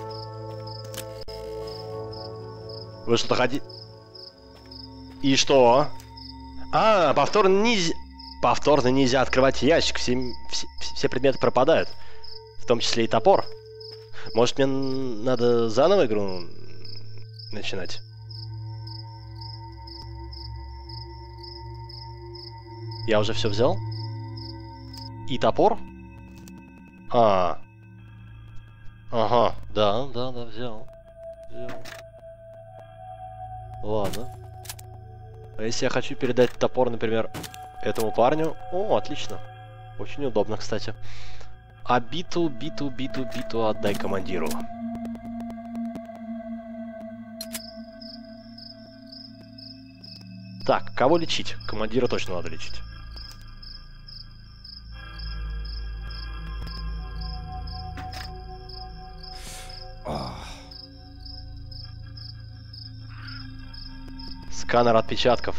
Вы что-то хотите... И что? А, повторно нельзя... Повторно нельзя открывать ящик. Все, все, все предметы пропадают. В том числе и топор. Может, мне надо заново игру начинать? Я уже все взял? И топор? А. Ага, да, да, да, взял. Взял. Ладно. А если я хочу передать топор, например, этому парню? О, отлично. Очень удобно, кстати. А биту, биту, биту, биту отдай командиру. Так, кого лечить? Командира точно надо лечить. Сканер отпечатков.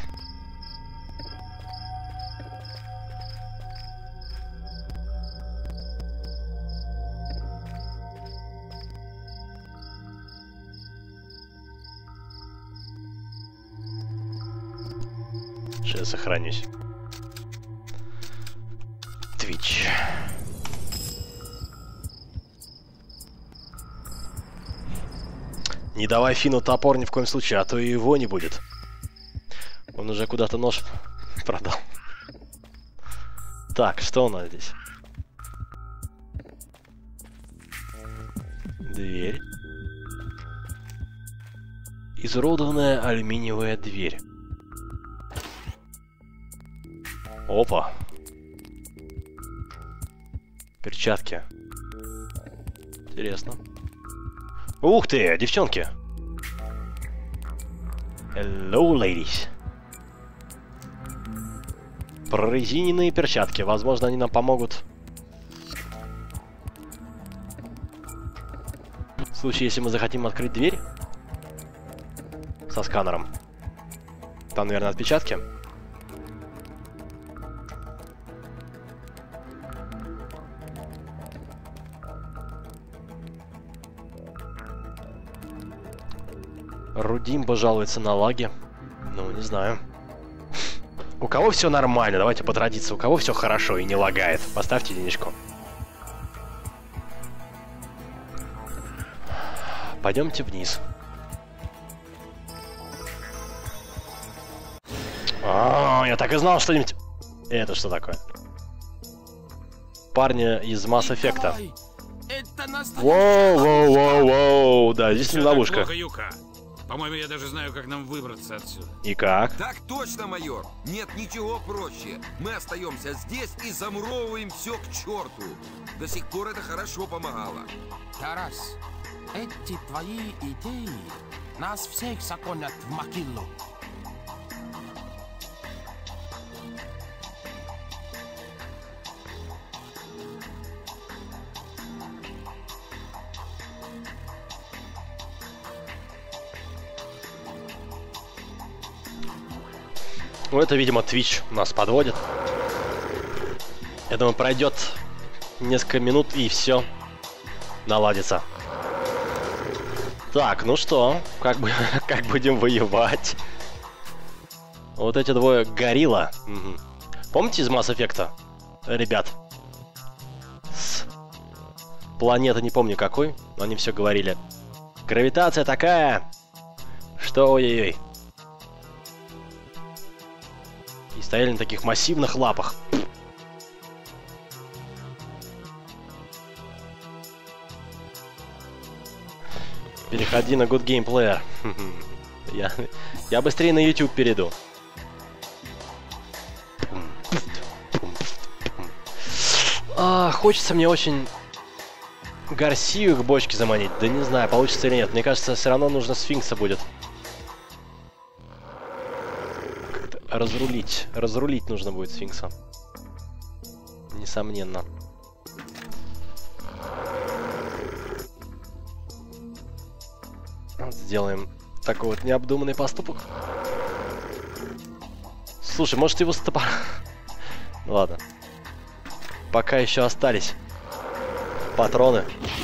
Сейчас сохранюсь. Twitch. Не давай Фину топор ни в коем случае, а то и его не будет. Он уже куда-то нож продал. Так, что у нас здесь? Дверь. Изуродованная алюминиевая дверь. Опа. Перчатки. Интересно. Ух ты, девчонки. Hello, ladies. Прорезиненные перчатки. Возможно, они нам помогут. В случае, если мы захотим открыть дверь. Со сканером. Там, наверное, отпечатки. Рудимба жалуется на лаги. Ну, не знаю. У кого все нормально? Давайте по традиции. У кого все хорошо и не лагает? Поставьте единичку. Пойдемте вниз. А, я так и знал что-нибудь. Это что такое? Парни из Mass Effect. Воу, воу, воу, воу. Да, здесь не ловушка. По-моему, я даже знаю, как нам выбраться отсюда. И как? Так точно, майор. Нет ничего проще. Мы остаемся здесь и замуровываем все к черту. До сих пор это хорошо помогало. Тарас, эти твои идеи нас всех загонят в могилу. Ну, это, видимо, Twitch нас подводит. Я думаю, пройдет несколько минут и все наладится. Так, ну что, как, бы, как будем воевать? Вот эти двое горилла. Угу. Помните из Mass Effect, ребят? С планеты, не помню какой, но они все говорили. Гравитация такая, что ой-ой-ой. И стояли на таких массивных лапах. Переходи на Good Game Player. я, я быстрее на YouTube перейду. А, хочется мне очень Гарсию к бочке заманить. Да не знаю, получится или нет. Мне кажется, все равно нужно сфинкса будет. Разрулить. Разрулить нужно будет сфинкса. Несомненно. Вот сделаем такой вот необдуманный поступок. Слушай, может его с топора... Ладно. Пока еще остались патроны.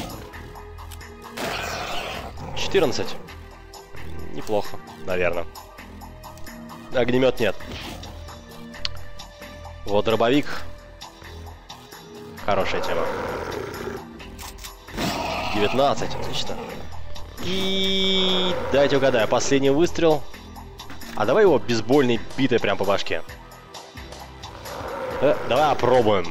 четырнадцать. Неплохо, наверное. Огнемет нет. Вот дробовик. Хорошая тема. девятнадцать, отлично. И дайте угадаю, последний выстрел. А давай его бейсбольной битой прям по башке. Э, давай опробуем.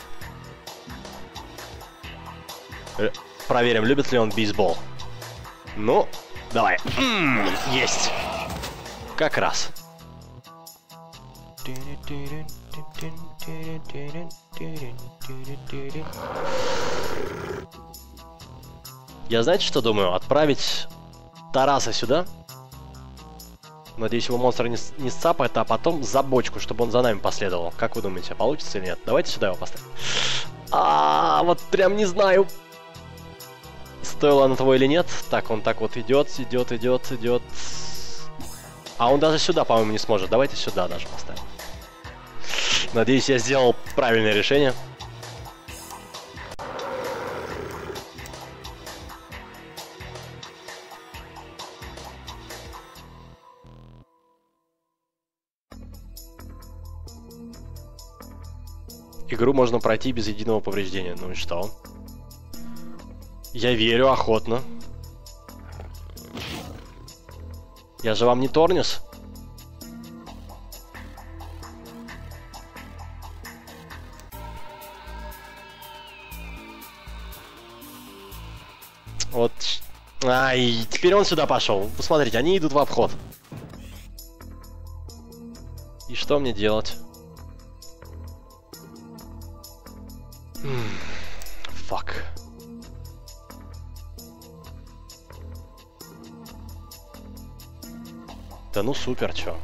Э, проверим, любит ли он бейсбол. Ну, давай. М-м, есть. Как раз. Я, знаете, что думаю? Отправить Тараса сюда. Надеюсь, его монстр не, не сцапает, а потом за бочку, чтобы он за нами последовал. Как вы думаете, получится или нет? Давайте сюда его поставим. А, вот прям не знаю, стоило оно того или нет. Так, он так вот идет, идет, идет, идет. А он даже сюда, по-моему, не сможет. Давайте сюда даже поставим. Надеюсь, я сделал правильное решение. Игру можно пройти без единого повреждения. Ну и что? Я верю охотно. Я же вам не Торнис. Вот. Ай, теперь он сюда пошел. Посмотрите, они идут в обход. И что мне делать? Фак. Да ну супер, чё?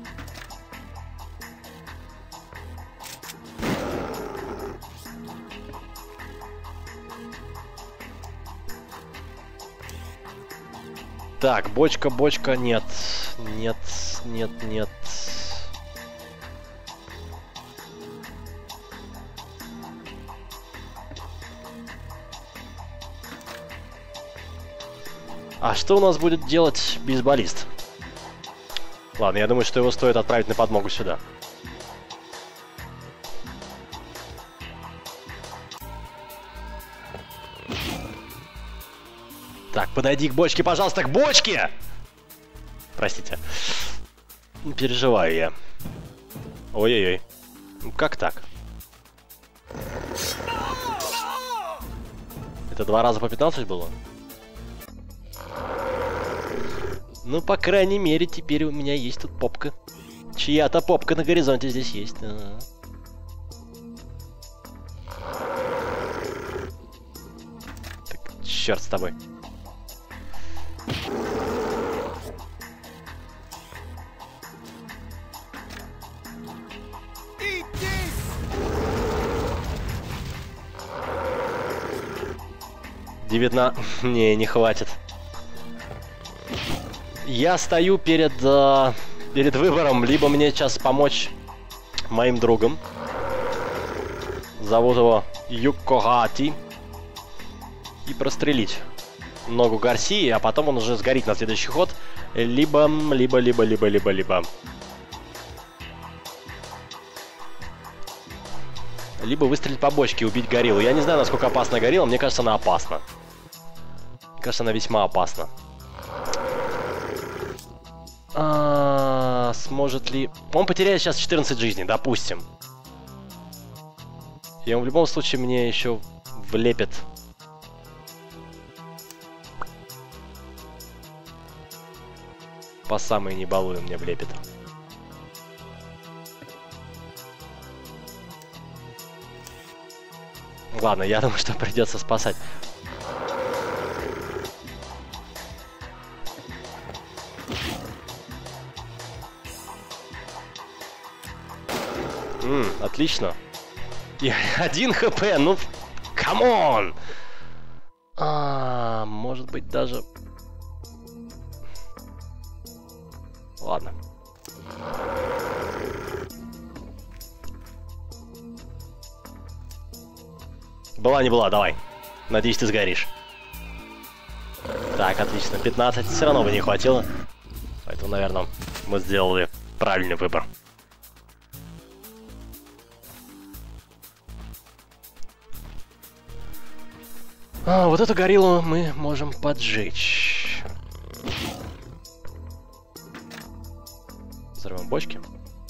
Так, бочка, бочка, нет. Нет, нет, нет. А что у нас будет делать бейсболист? Ладно, я думаю, что его стоит отправить на подмогу сюда. Так, подойди к бочке, пожалуйста, к бочке! Простите. Переживаю я. Ой-ой-ой. Ну как так? Это два раза по пятнадцать было? Ну, по крайней мере, теперь у меня есть тут попка. Чья-то попка на горизонте здесь есть. А-а-а. Так, черт с тобой. девятнадцать. Не, не хватит. Я стою перед, э, перед выбором, либо мне сейчас помочь моим другом. Зовут его Юкогати. И прострелить ногу Гарсии, а потом он уже сгорит на следующий ход. Либо, либо, либо, либо, либо, либо. Либо выстрелить по бочке и убить гориллу. Я не знаю, насколько опасна горилла, мне кажется, она опасна. Мне кажется, она весьма опасна. А, сможет ли... Он потеряет сейчас четырнадцать жизней, допустим. И он в любом случае мне еще влепит. По самой не балуй мне влепит. Ладно, я думаю, что придется спасать. М, отлично. И один хп, ну, камон! А, может быть даже... Ладно. Была не была, давай. Надеюсь, ты сгоришь. Так, отлично. пятнадцать. Все равно бы не хватило. Поэтому, наверное, мы сделали правильный выбор. А, вот эту гориллу мы можем поджечь. Взорвем бочки.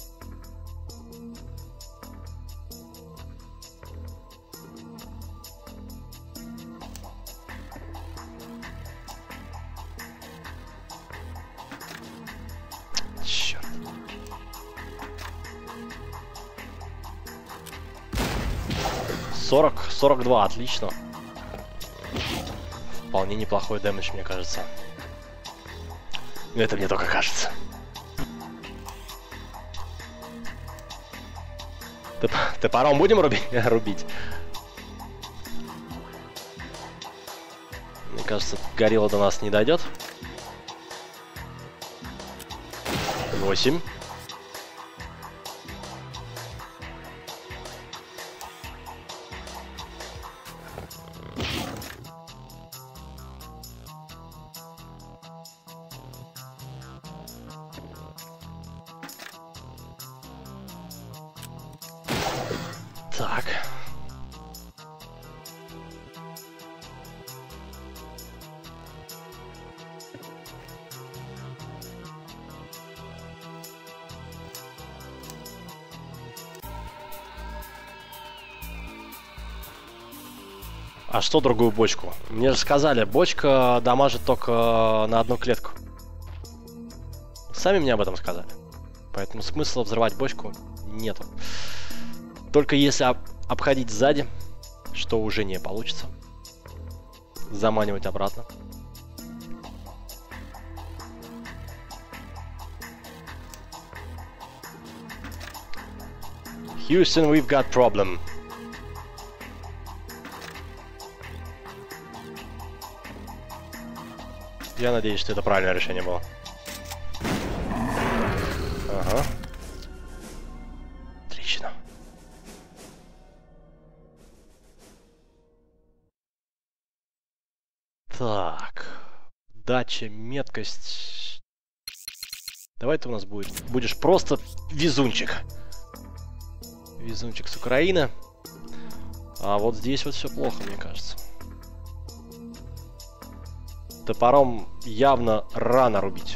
Черт. сорок, сорок два, отлично. Вполне неплохой дэмэдж, мне кажется. Но это мне только кажется. Топ топором будем руби рубить? Мне кажется, горилла до нас не дойдет. Восемь. Так. А что другую бочку? Мне же сказали, бочка дамажит только на одну клетку. Сами мне об этом сказали. Поэтому смысла взрывать бочку нету. Только если об обходить сзади, что уже не получится. Заманивать обратно. Houston, we've got problem. Я надеюсь, что это правильное решение было. Ага. Отлично. Так. Дача, меткость. Давай ты у нас будет. Будешь просто везунчик. Везунчик с Украины. А вот здесь вот все плохо, мне кажется. Топором явно рано рубить.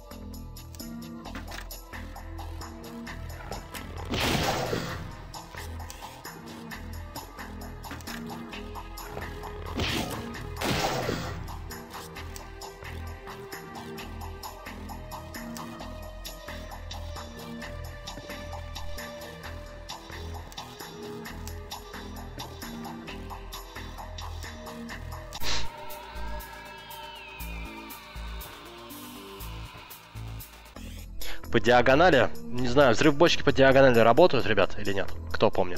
По диагонали, не знаю, взрыв бочки по диагонали работают, ребят, или нет? Кто помнит?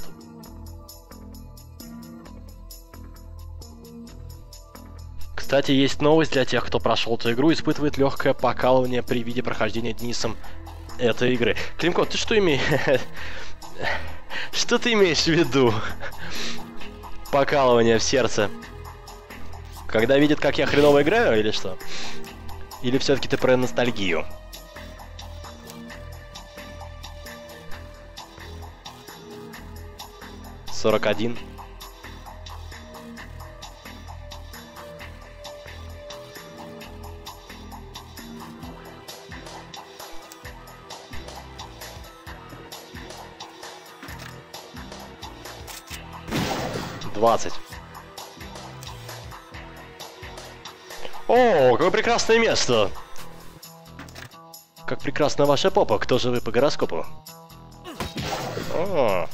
Кстати, есть новость для тех, кто прошел эту игру, испытывает легкое покалывание при виде прохождения Денисом этой игры. Климко, ты что имеешь? Что ты имеешь в виду? Покалывание в сердце. Когда видит, как я хреново играю, или что? Или все-таки ты про ностальгию? сорок один. двадцать. О, какое прекрасное место! Как прекрасна ваша попа, кто же вы по гороскопу? О.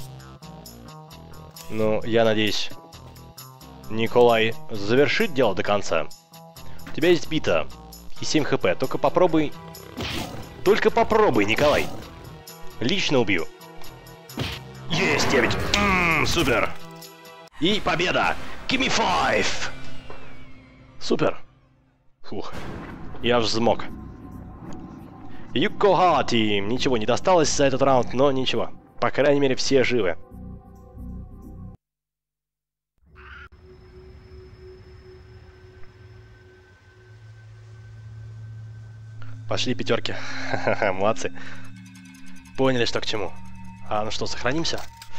Ну, я надеюсь, Николай завершит дело до конца. У тебя есть бита и семь хп. Только попробуй... Только попробуй, Николай. Лично убью. Есть девять. Ммм, супер. И победа. Give me five. Супер. Фух. Я аж взмок. Юкохати. Ничего не досталось за этот раунд, но ничего. По крайней мере, все живы. Пошли пятерки. Молодцы. Поняли, что к чему. А ну что, сохранимся?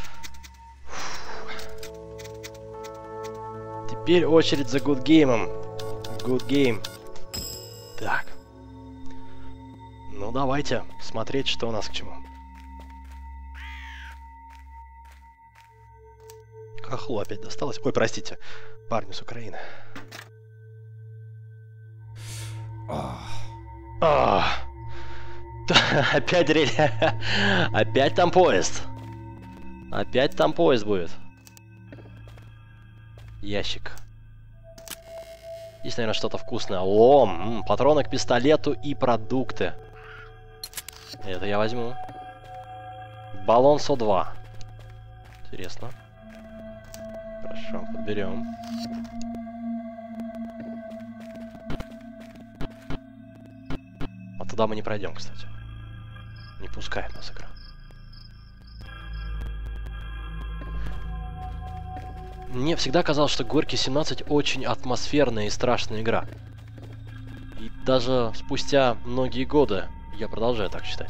Теперь очередь за Good Game. Good Game. Так. Ну давайте смотреть, что у нас к чему. Хохлу опять досталось. Ой, простите. Парню с Украины. О, опять рель... Опять там поезд. Опять там поезд будет. Ящик. Здесь, наверное, что-то вкусное. Лом, м-м, патроны к пистолету и продукты. Это я возьму. Баллон Со два. Интересно. Хорошо, подберем. А туда мы не пройдем, кстати. Не пускает нас игра. Мне всегда казалось, что Горький семнадцать очень атмосферная и страшная игра. И даже спустя многие годы я продолжаю так считать.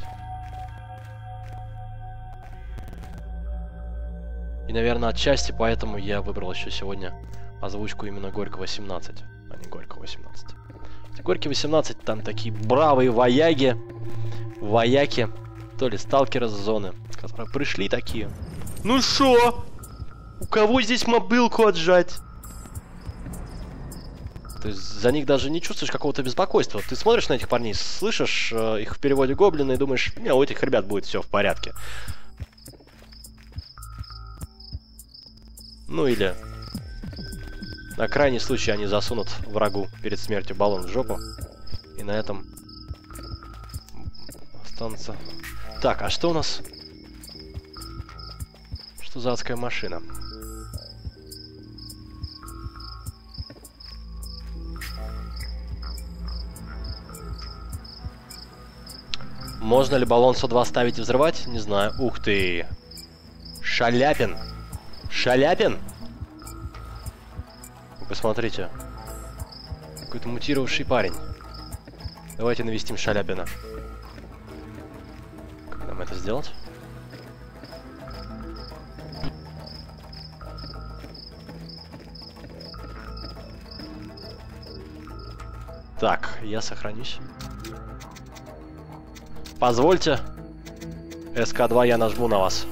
И, наверное, отчасти поэтому я выбрал еще сегодня озвучку именно Горького семнадцать, а не Горького восемнадцать. Горький восемнадцать, там такие бравые вояги, вояки, то ли сталкеры с зоны, которые пришли такие. Ну шо? У кого здесь мобилку отжать? То есть за них даже не чувствуешь какого-то беспокойства. Ты смотришь на этих парней, слышишь э, их в переводе гоблина и думаешь, не, у этих ребят будет все в порядке. Ну или на крайний случай они засунут врагу перед смертью баллон в жопу. И на этом останутся. Так, а что у нас? Что за адская машина? Можно ли баллон сто два ставить и взрывать? Не знаю. Ух ты! Шаляпин! Шаляпин? Вы посмотрите. Какой-то мутировавший парень. Давайте навестим Шаляпина. Как нам это сделать? Так, я сохранюсь. Позвольте. эс ка два я нажму на вас.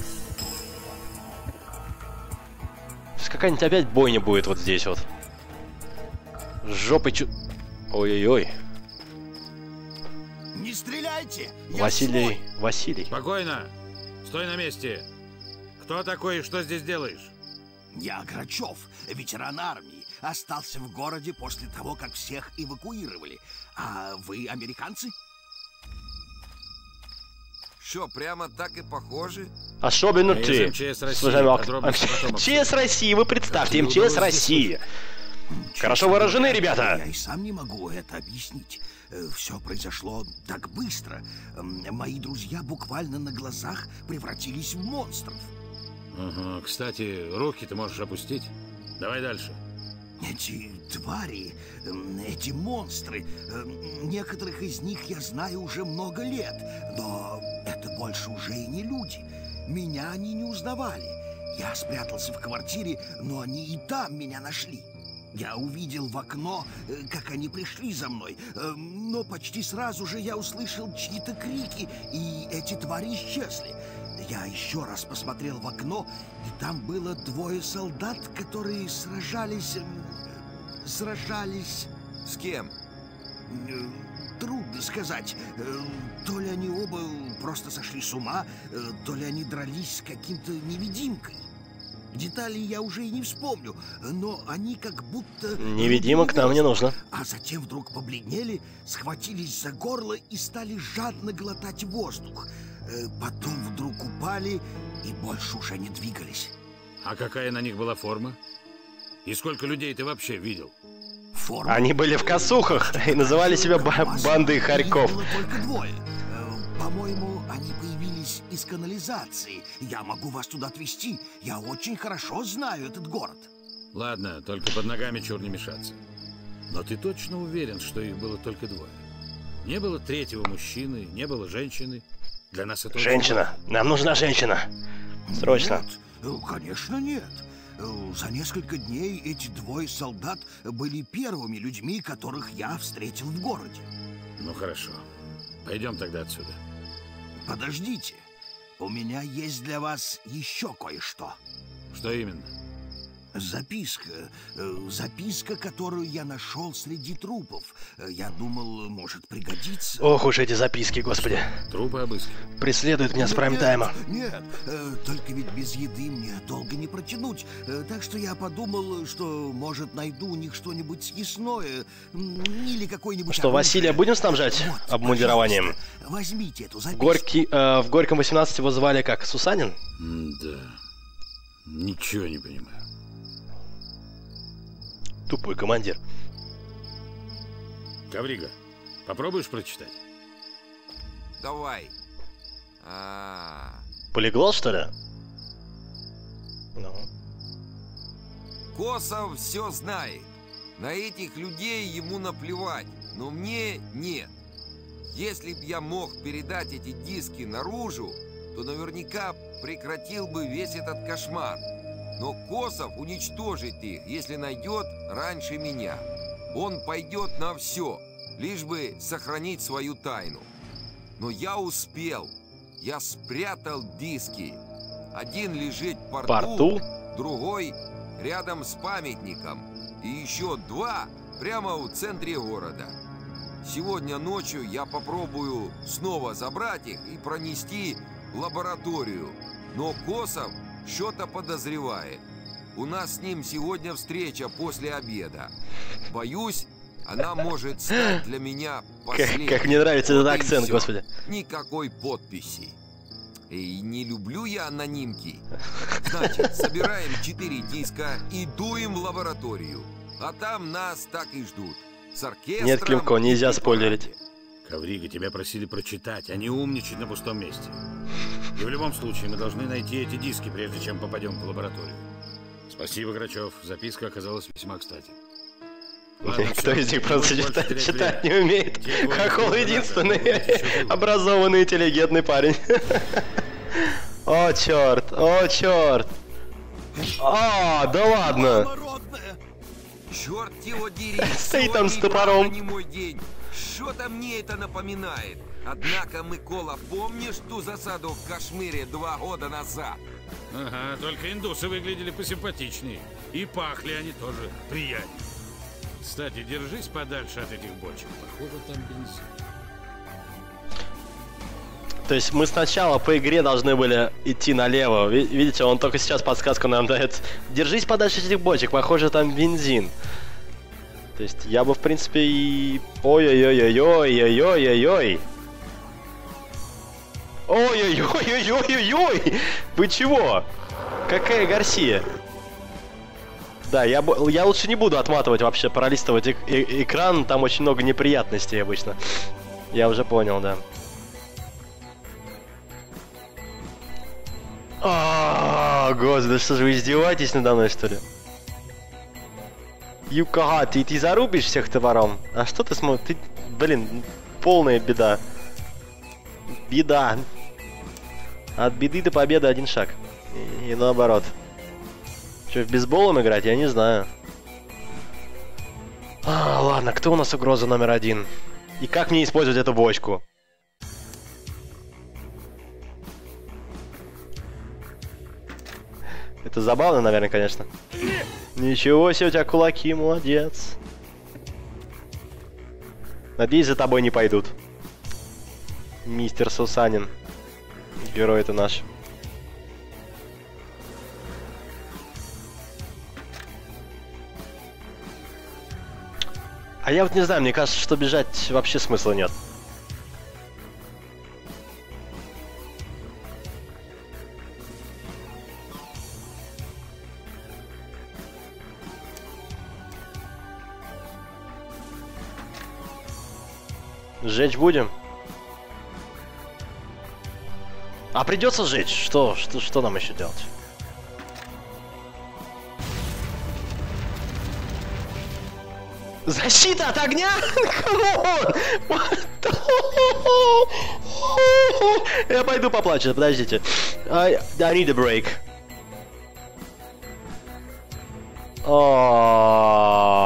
Сейчас какая-нибудь опять бойня будет вот здесь вот. С жопой чу... Ой-ой-ой. Не стреляйте! Василий... Василий. Спокойно. Стой на месте. Кто такой и что здесь делаешь? Я Грачев, ветеран армии. Остался в городе после того, как всех эвакуировали. А вы американцы? Что, прямо так и похожи? Особенно А ты. из МЧС России. Слушай, Подробности потом МЧС России, вы представьте, Как МЧС тебе России. Честно Хорошо выражены, говоря, ребята. Я и сам не могу это объяснить. Все произошло так быстро. М, Мои друзья буквально на глазах превратились в монстров. Ага, кстати, руки ты можешь опустить. Давай дальше. Эти твари, м, эти монстры, м, некоторых из них я знаю уже много лет, но это больше уже и не люди. Меня они не узнавали. Я спрятался в квартире, но они и там меня нашли. Я увидел в окно, э, как они пришли за мной, э, но почти сразу же я услышал чьи-то крики, и эти твари исчезли. Я еще раз посмотрел в окно, и там было двое солдат, которые сражались... эм, сражались... С кем? э, Трудно сказать. Э, То ли они оба просто сошли с ума, э, то ли они дрались с каким-то невидимкой. Деталей я уже и не вспомню, но они как будто... Невидимок нам не нужно. А затем вдруг побледнели, схватились за горло и стали жадно глотать воздух. Э, Потом вдруг упали и больше уже не двигались. А какая на них была форма? И сколько людей ты вообще видел? Форма... Они были в косухах и называли себя ба- бандой Их хорьков. было только двое. Э, По-моему, они появились из канализации. Я могу вас туда отвезти. Я очень хорошо знаю этот город. Ладно, только под ногами чур не мешаться. Но ты точно уверен, что их было только двое? Не было третьего мужчины, не было женщины? Для нас это... очень Женщина. Нам нужна женщина. Срочно. Нет, э, конечно, нет. Э, За несколько дней эти двое солдат были первыми людьми, которых я встретил в городе. важно. Ну хорошо. Пойдем тогда отсюда. Подождите. У меня есть для вас еще кое-что. Что именно? Записка. Э, Записка, которую я нашел среди трупов. Э, Я думал, может пригодиться. Ох уж эти записки, господи. Трупы обыскивают. Преследуют меня с Нет, прайм-тайма. Нет, э, только ведь без еды мне долго не протянуть. Э, Так что я подумал, что, может, найду у них что-нибудь съестное. м, Или какой-нибудь... Что, Василия будем снабжать Вот, обмундированием? пожалуйста, возьмите эту записку. Горький, э, в Горьком восемнадцать его звали как? Сусанин? Да. Ничего не понимаю. Тупой командир. Коврига, попробуешь прочитать? Давай. А, Полиглот, что ли? Ну. Косов все знает. На этих людей ему наплевать, но мне нет. Если б я мог передать эти диски наружу, то наверняка прекратил бы весь этот кошмар. Но Косов уничтожит их, если найдет раньше меня. Он пойдет на все, лишь бы сохранить свою тайну. Но я успел. Я спрятал диски. Один лежит в порту, Порту? другой рядом с памятником. И еще два прямо в центре города. Сегодня ночью я попробую снова забрать их и пронести в лабораторию. Но Косов что-то подозревает. У нас с ним сегодня встреча после обеда. Боюсь, она может стать для меня последней. Как, как мне нравится этот Вот и акцент, всё. господи. Никакой подписи. И не люблю я анонимки. Значит, собираем четыре диска и дуем в лабораторию. А там нас так и ждут. С оркестром. Нет, Климко, нельзя и спойлерить. параде. Коврига, тебя просили прочитать, а не умничать на пустом месте. И в любом случае мы должны найти эти диски, прежде чем попадем в лабораторию. Спасибо, Грачев. Записка оказалась весьма кстати. Ладно, Кто всё, из них не просто будем больше читать, терять читать время. не умеет? Те двое Хохол из единственный губернатора, давайте еще образованный, интеллигентный парень. О, черт, о, черт. А, да ладно. Черт его дери! Стоит там с сегодня и топором. правда не мой день. Что-то мне это напоминает. Однако, Микола, помнишь ту засаду в Кашмире два года назад? Ага, только индусы выглядели посимпатичнее. И пахли они тоже приятнее. Кстати, держись подальше от этих бочек. Похоже, там бензин. То есть мы сначала по игре должны были идти налево. Ви- Видите, он только сейчас подсказку нам дает. Держись подальше от этих бочек, похоже, там бензин. То есть я бы, в принципе, и... Ой-ой-ой-ой-ой-ой-ой-ой-ой. Ой-ой-ой-ой-ой-ой-ой! Вы чего? Какая Гарсия? Да, я, бу- я лучше не буду отматывать вообще, пролистывать эк- э- экран, там очень много неприятностей обычно. Я уже понял, да. А, господи, что же вы издеваетесь надо мной, что ли? Юкага, ты, ты зарубишь всех товаром? А что ты смотришь? Ты, блин, полная беда. Беда. От беды до победы один шаг. И, и наоборот. Что, в бейсболом играть? Я не знаю. А, ладно, кто у нас угроза номер один? И как мне использовать эту бочку? Это забавно, наверное, конечно. Ничего себе, у тебя кулаки, молодец. Надеюсь, за тобой не пойдут. Мистер Сусанин. Герой это наш. А я вот не знаю, мне кажется, что бежать вообще смысла нет. Сжечь будем? А придется сжечь. Что, что, что нам еще делать? Защита от огня? Камон! Я пойду поплачу, подождите. I, I need a break. О,